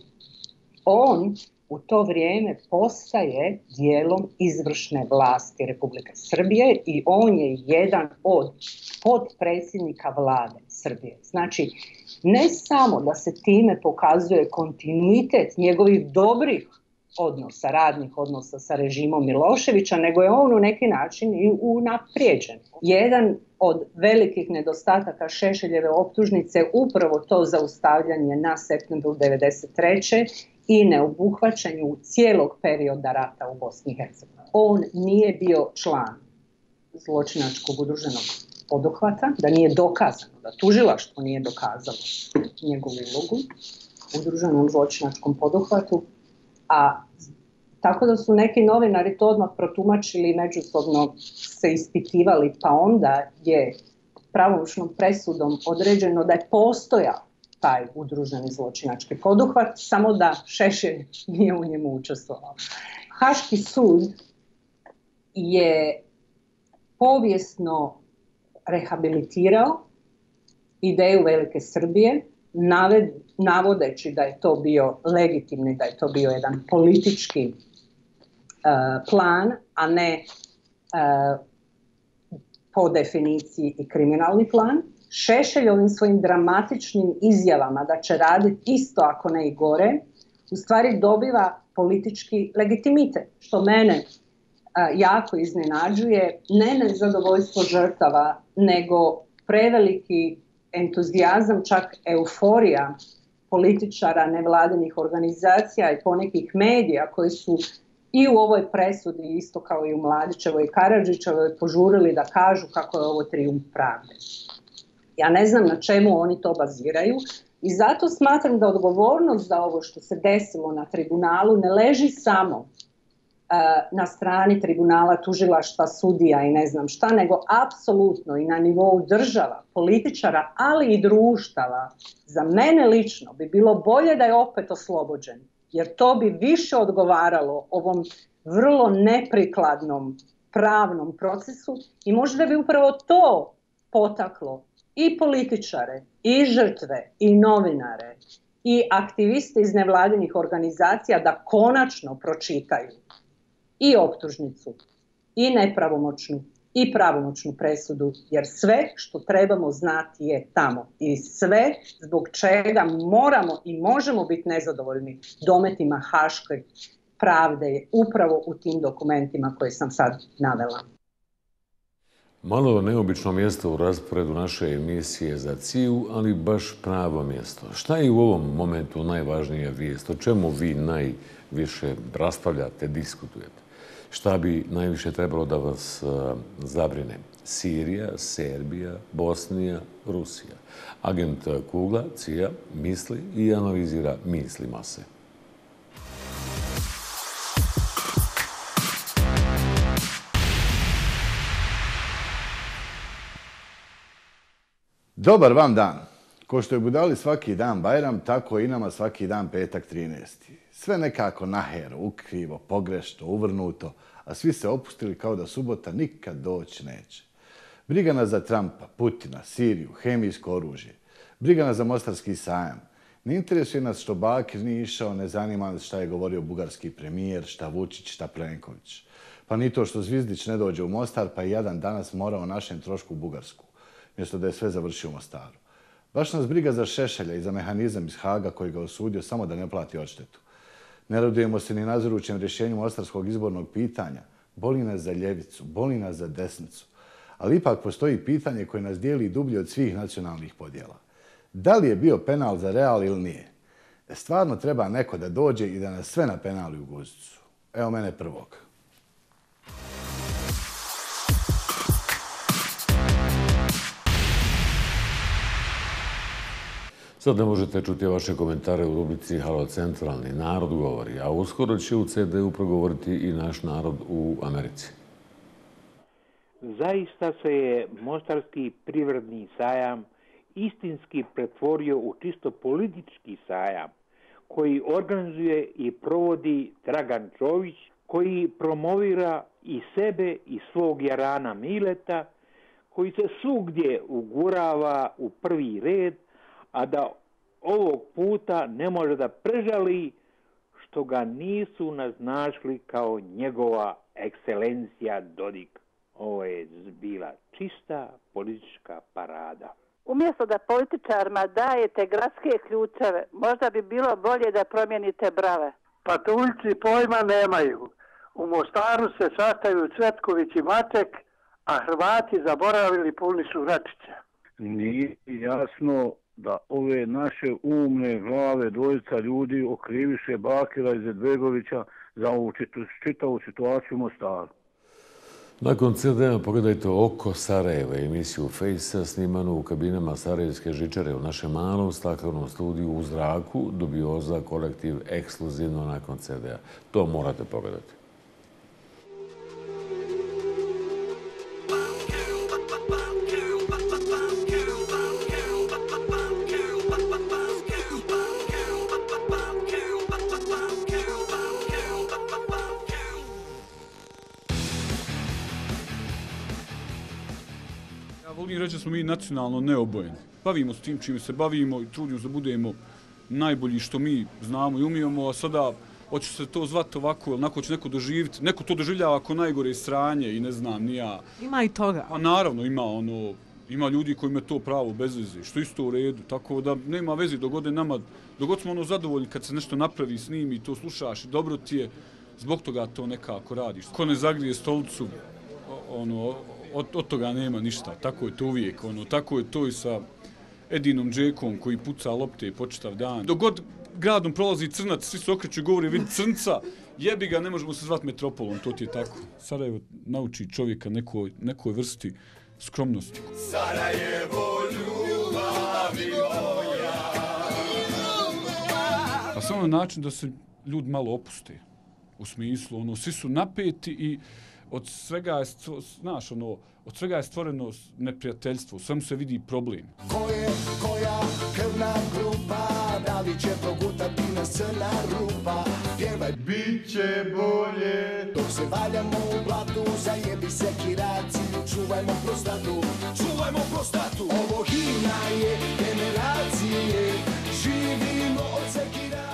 On u to vrijeme postaje dijelom izvršne vlasti Republike Srbije i on je jedan od potpredsjednika vlade Srbije. Znači, ne samo da se time pokazuje kontinuitet njegovih dobrih odnosa, radnih odnosa sa režimom Miloševića, nego je on u neki način i unaprijeđen. Jedan od velikih nedostataka Šešeljeve optužnice upravo to zaustavljanje na septembru devedeset treće i neobuhvaćanju cijelog perioda rata u Bosni i Hercegovini. On nije bio član zločinačkog udruženog poduhvata, da nije dokazano, da tužilaštvo nije dokazalo njegovu ulogu u udruženom zločinačkom poduhvatu, a tako da su neki novinari to odmah protumačili i međusobno se ispitivali, pa onda je pravomoćnom presudom određeno da je postojao taj udruženi zločinački poduhvat, samo da Šešelj nije u njemu učestvovao. Haški sud je povijesno rehabilitirao ideju Velike Srbije, naved, navodeći da je to bio legitimni, da je to bio jedan politički uh, plan, a ne uh, po definiciji i kriminalni plan. Šešelj ovim svojim dramatičnim izjavama da će raditi isto ako ne i gore, u stvari dobiva politički legitimitet, što mene a, jako iznenađuje, ne nezadovoljstvo žrtava, nego preveliki entuzijazam, čak euforija političara, nevladinih organizacija i ponekih medija koji su i u ovoj presudi, isto kao i u Mladićevoj i Karadžićevoj, požurili da kažu kako je ovo trijumf pravde. Ja ne znam na čemu oni to baziraju i zato smatram da odgovornost za ovo što se desilo na tribunalu ne leži samo uh, na strani tribunala, tužilaštva, sudija i ne znam šta, nego apsolutno i na nivou država, političara, ali i društava. Za mene lično bi bilo bolje da je opet oslobođen, jer to bi više odgovaralo ovom vrlo neprikladnom pravnom procesu i možda bi upravo to potaklo i političare, i žrtve, i novinare, i aktiviste iz nevladinih organizacija da konačno pročitaju i optužnicu, i nepravomoćnu, i pravomoćnu presudu, jer sve što trebamo znati je tamo. I sve zbog čega moramo i možemo biti nezadovoljni dometima haške pravde je upravo u tim dokumentima koje sam sad navela. Malo neobično mjesto u rasporedu naše emisije za C I U, ali baš pravo mjesto. Šta je u ovom momentu najvažnija vijest? O čemu vi najviše raspravljate, diskutujete? Šta bi najviše trebalo da vas zabrine? Sirija, Serbija, Bosnija, Rusija. Agent Kugla, C I A, misli i analizira misli mase. Dobar vam dan. Ko što je budali svaki dan Bajram, tako i nama svaki dan petak trinaesti. Sve nekako nahero, ukrivo, pogrešno, uvrnuto, a svi se opustili kao da subota nikad doći neće. Briga nas za Trumpa, Putina, Siriju, hemijsko oružje. Briga nas za Mostarski sajam. Ne interesuje nas što Bakir nije išao, ne zanima nas šta je govorio bugarski premijer, šta Vučić, šta Plenković. Pa ni to što Zvizdić ne dođe u Mostar, pa i jedan danas mora o našem trošku u Bugarsku, mjesto da je sve završio u Mostaru. Baš nas briga za Šešelja i za mehanizam iz Haga koji ga osudio samo da ne plati odštetu. Ne radujemo se ni nazorućem rješenju mostarskog izbornog pitanja. Boli nas za ljevicu, boli nas za desnicu. Ali ipak postoji pitanje koje nas dijeli dublje od svih nacionalnih podjela. Da li je bio penal za Real ili nije? Stvarno treba neko da dođe i da nas sve na penali u guzicu. Evo mene prvog. Sad ne možete čuti vaše komentare u rubrici Halo Centralni. Narod govori, a uskoro će u C D U progovoriti i naš narod u Americi. Zaista se je Mostarski privredni sajam istinski pretvorio u čisto politički sajam koji organizuje i provodi Dragan Čović, koji promovira i sebe i svog jarana Mileta, koji se svugdje ugurava u prvi red, a da ovog puta ne može da prežali što ga nisu naznačili kao njegova ekscelencija Dodik. Ovo je bila čista politička parada. Umjesto da političarima dajete gradske ključeve, možda bi bilo bolje da promijenite brave. Patuljci pojma nemaju. U Mostaru se sastaju Cvetković i Maček, a Hrvati zaboravili puni su Račića. Nije jasno da ove naše umne glave dvojica ljudi okriviše Bakira Izetbegovića za ovu čitavu situaciju u Mostaru. Nakon C D-a pogledajte Oko Sarajeva, emisiju Face-a snimanu u kabinama Sarajevske žičare u našem malom staklenom studiju u zraku, Dubioza kolektiv ekskluzivno nakon C D-a. To morate pogledati. Volim reći da smo mi nacionalno neobojeni. Bavimo s tim čime se bavimo i trudimo da budemo najbolji što mi znamo i umijemo, a sada hoće se to zvati ovako, onako će neko doživjeti. Neko to doživljava ako najgore sranje i ne znam, nija. Ima i toga. A naravno ima ono, ima ljudi koji imaju to pravo bez veze, što isto u redu. Tako da nema veze dogod je nama, dogod smo ono zadovoljni kad se nešto napravi, snimi, to slušaš i dobro ti je, zbog toga to nekako radiš. Ko ne zagrije stolicu, ono, Od, od toga nema ništa, tako je to uvijek, ono, tako je to i sa Edinom Džekom koji puca lopte po čitav dan. Dok god gradom prolazi crnac, svi se okreću i govori vidi crnca, jebi ga, ne možemo se zvati metropolom, to ti je tako. Sarajevo nauči čovjeka nekoj, nekoj vrsti skromnosti. Sarajevo ljubavi moja. A samo na način da se ljudi malo opuste. U smislu, ono, svi su napeti i od svega je, znaš, ono, od svega je stvoreno neprijateljstvo, u svemu se vidi problem. Ko je koja krvna grupa, da li će progutati nas crna rupa, pjevaj. Biće bolje. Dok se valjamo u blatu, zajebi se kiraciju, čuvajmo prostatu, čuvajmo prostatu. Ovo himna je generacije, živimo od sekiracije.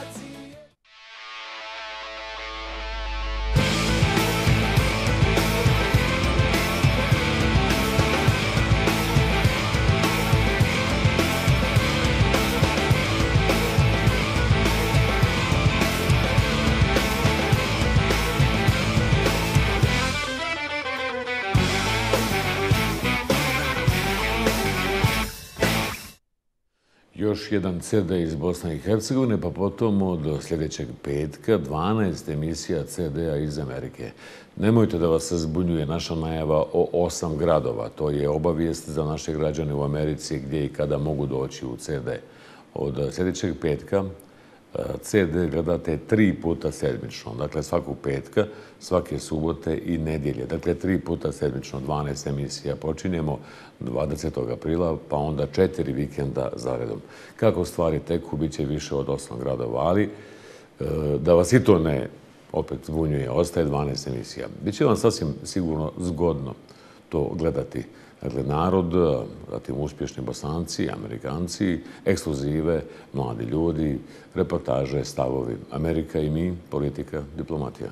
Još jedan ce de iz Bosne i Hercegovine, pa potom od sljedećeg petka dvanaest emisija ce de-a iz Amerike. Nemojte da vas zbunjuje naša najava o osam gradova. To je obavijest za naše građane u Americi gdje i kada mogu doći u ce de. Od sljedećeg petka ce de gledate tri puta sedmično. Dakle, svakog petka, svake subote i nedjelje. Dakle, tri puta sedmično, dvanaest emisija. Počinjemo dvadesetog aprila, pa onda četiri vikenda zaredom. Kako stvari teku, bit će više od osam gradova, ali da vas i to ne opet zbunjuje, ostaje dvanaest emisija. Biće vam sasvim sigurno zgodno to gledati. Dakle, narod, zatim uspješni Bosanci, Amerikanci, ekskluzive, mladi ljudi, reportaže, stavovi. Amerika i mi, politika, diplomatija.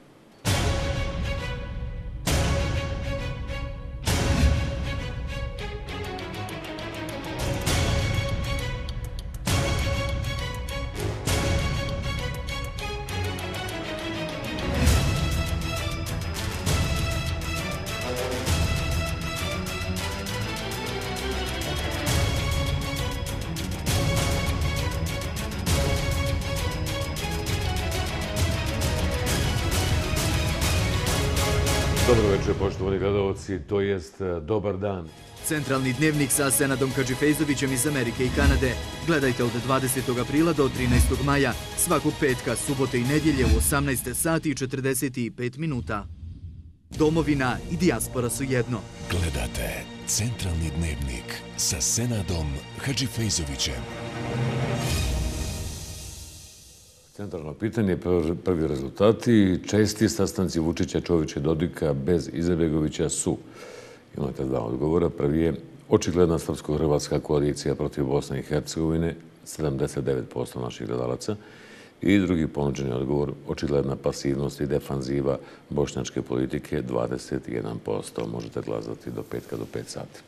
Dobro večer, poštovani gledalci, to jest dobar dan. Centralni dnevnik sa Senadom Hadžifejzovićem iz Amerike i Kanade. Gledajte od dvadesetog aprila do trinaestog maja, svakog petka, subote i nedjelje u osamnaest sati i četrdeset pet minuta. Domovina i dijaspora su jedno. Gledate Centralni dnevnik sa Senadom Hadžifejzovićem. Centralno pitanje, prvi rezultati. Česti sastanci Vučića, Čovića i Dodika bez Izetbegovića su. Imate dva odgovora. Prvi je očigledna srpsko-hrvatska koalicija protiv Bosne i Hercegovine, sedamdeset devet posto naših gledalaca. I drugi ponuđeni odgovor, očigledna pasivnost i defanziva bošnjačke politike, dvadeset jedan posto. Možete glasati do petka do pet sati.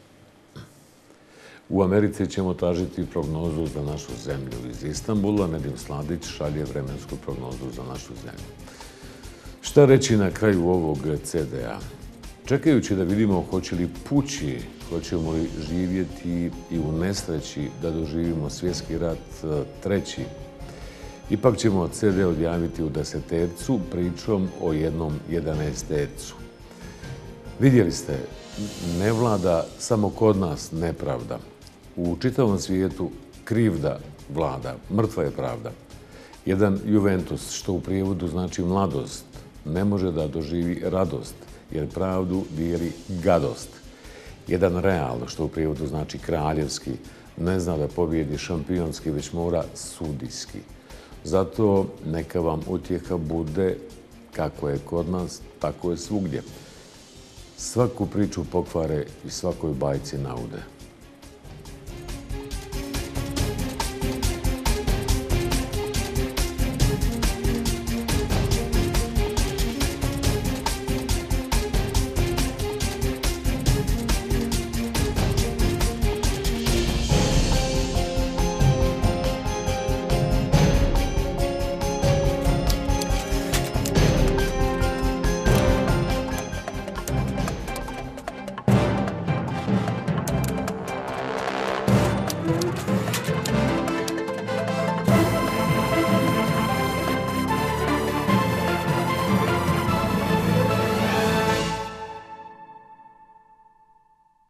U Americi ćemo tražiti prognozu za našu zemlju iz Istanbula. Nedim Sladić šalje vremensku prognozu za našu zemlju. Šta reći na kraju ovog ce de-a? Čekajući da vidimo hoće li pući, hoćemo li živjeti i u nesreći da doživimo svjetski rat treći, ipak ćemo ce de odjaviti u desetercu pričom o jednom jedanaestercu. Vidjeli ste, ne vlada samo kod nas nepravda. U čitavom svijetu krivda vlada, mrtva je pravda. Jedan Juventus, što u prijevodu znači mladost, ne može da doživi radost, jer pravdu dijeli gadost. Jedan Real, što u prijevodu znači kraljevski, ne zna da pobjedi šampionski, već mora sudijski. Zato neka vam utjeha bude kako je kod nas, tako je svugdje. Svaku priču pokvare i svakoj bajci naude.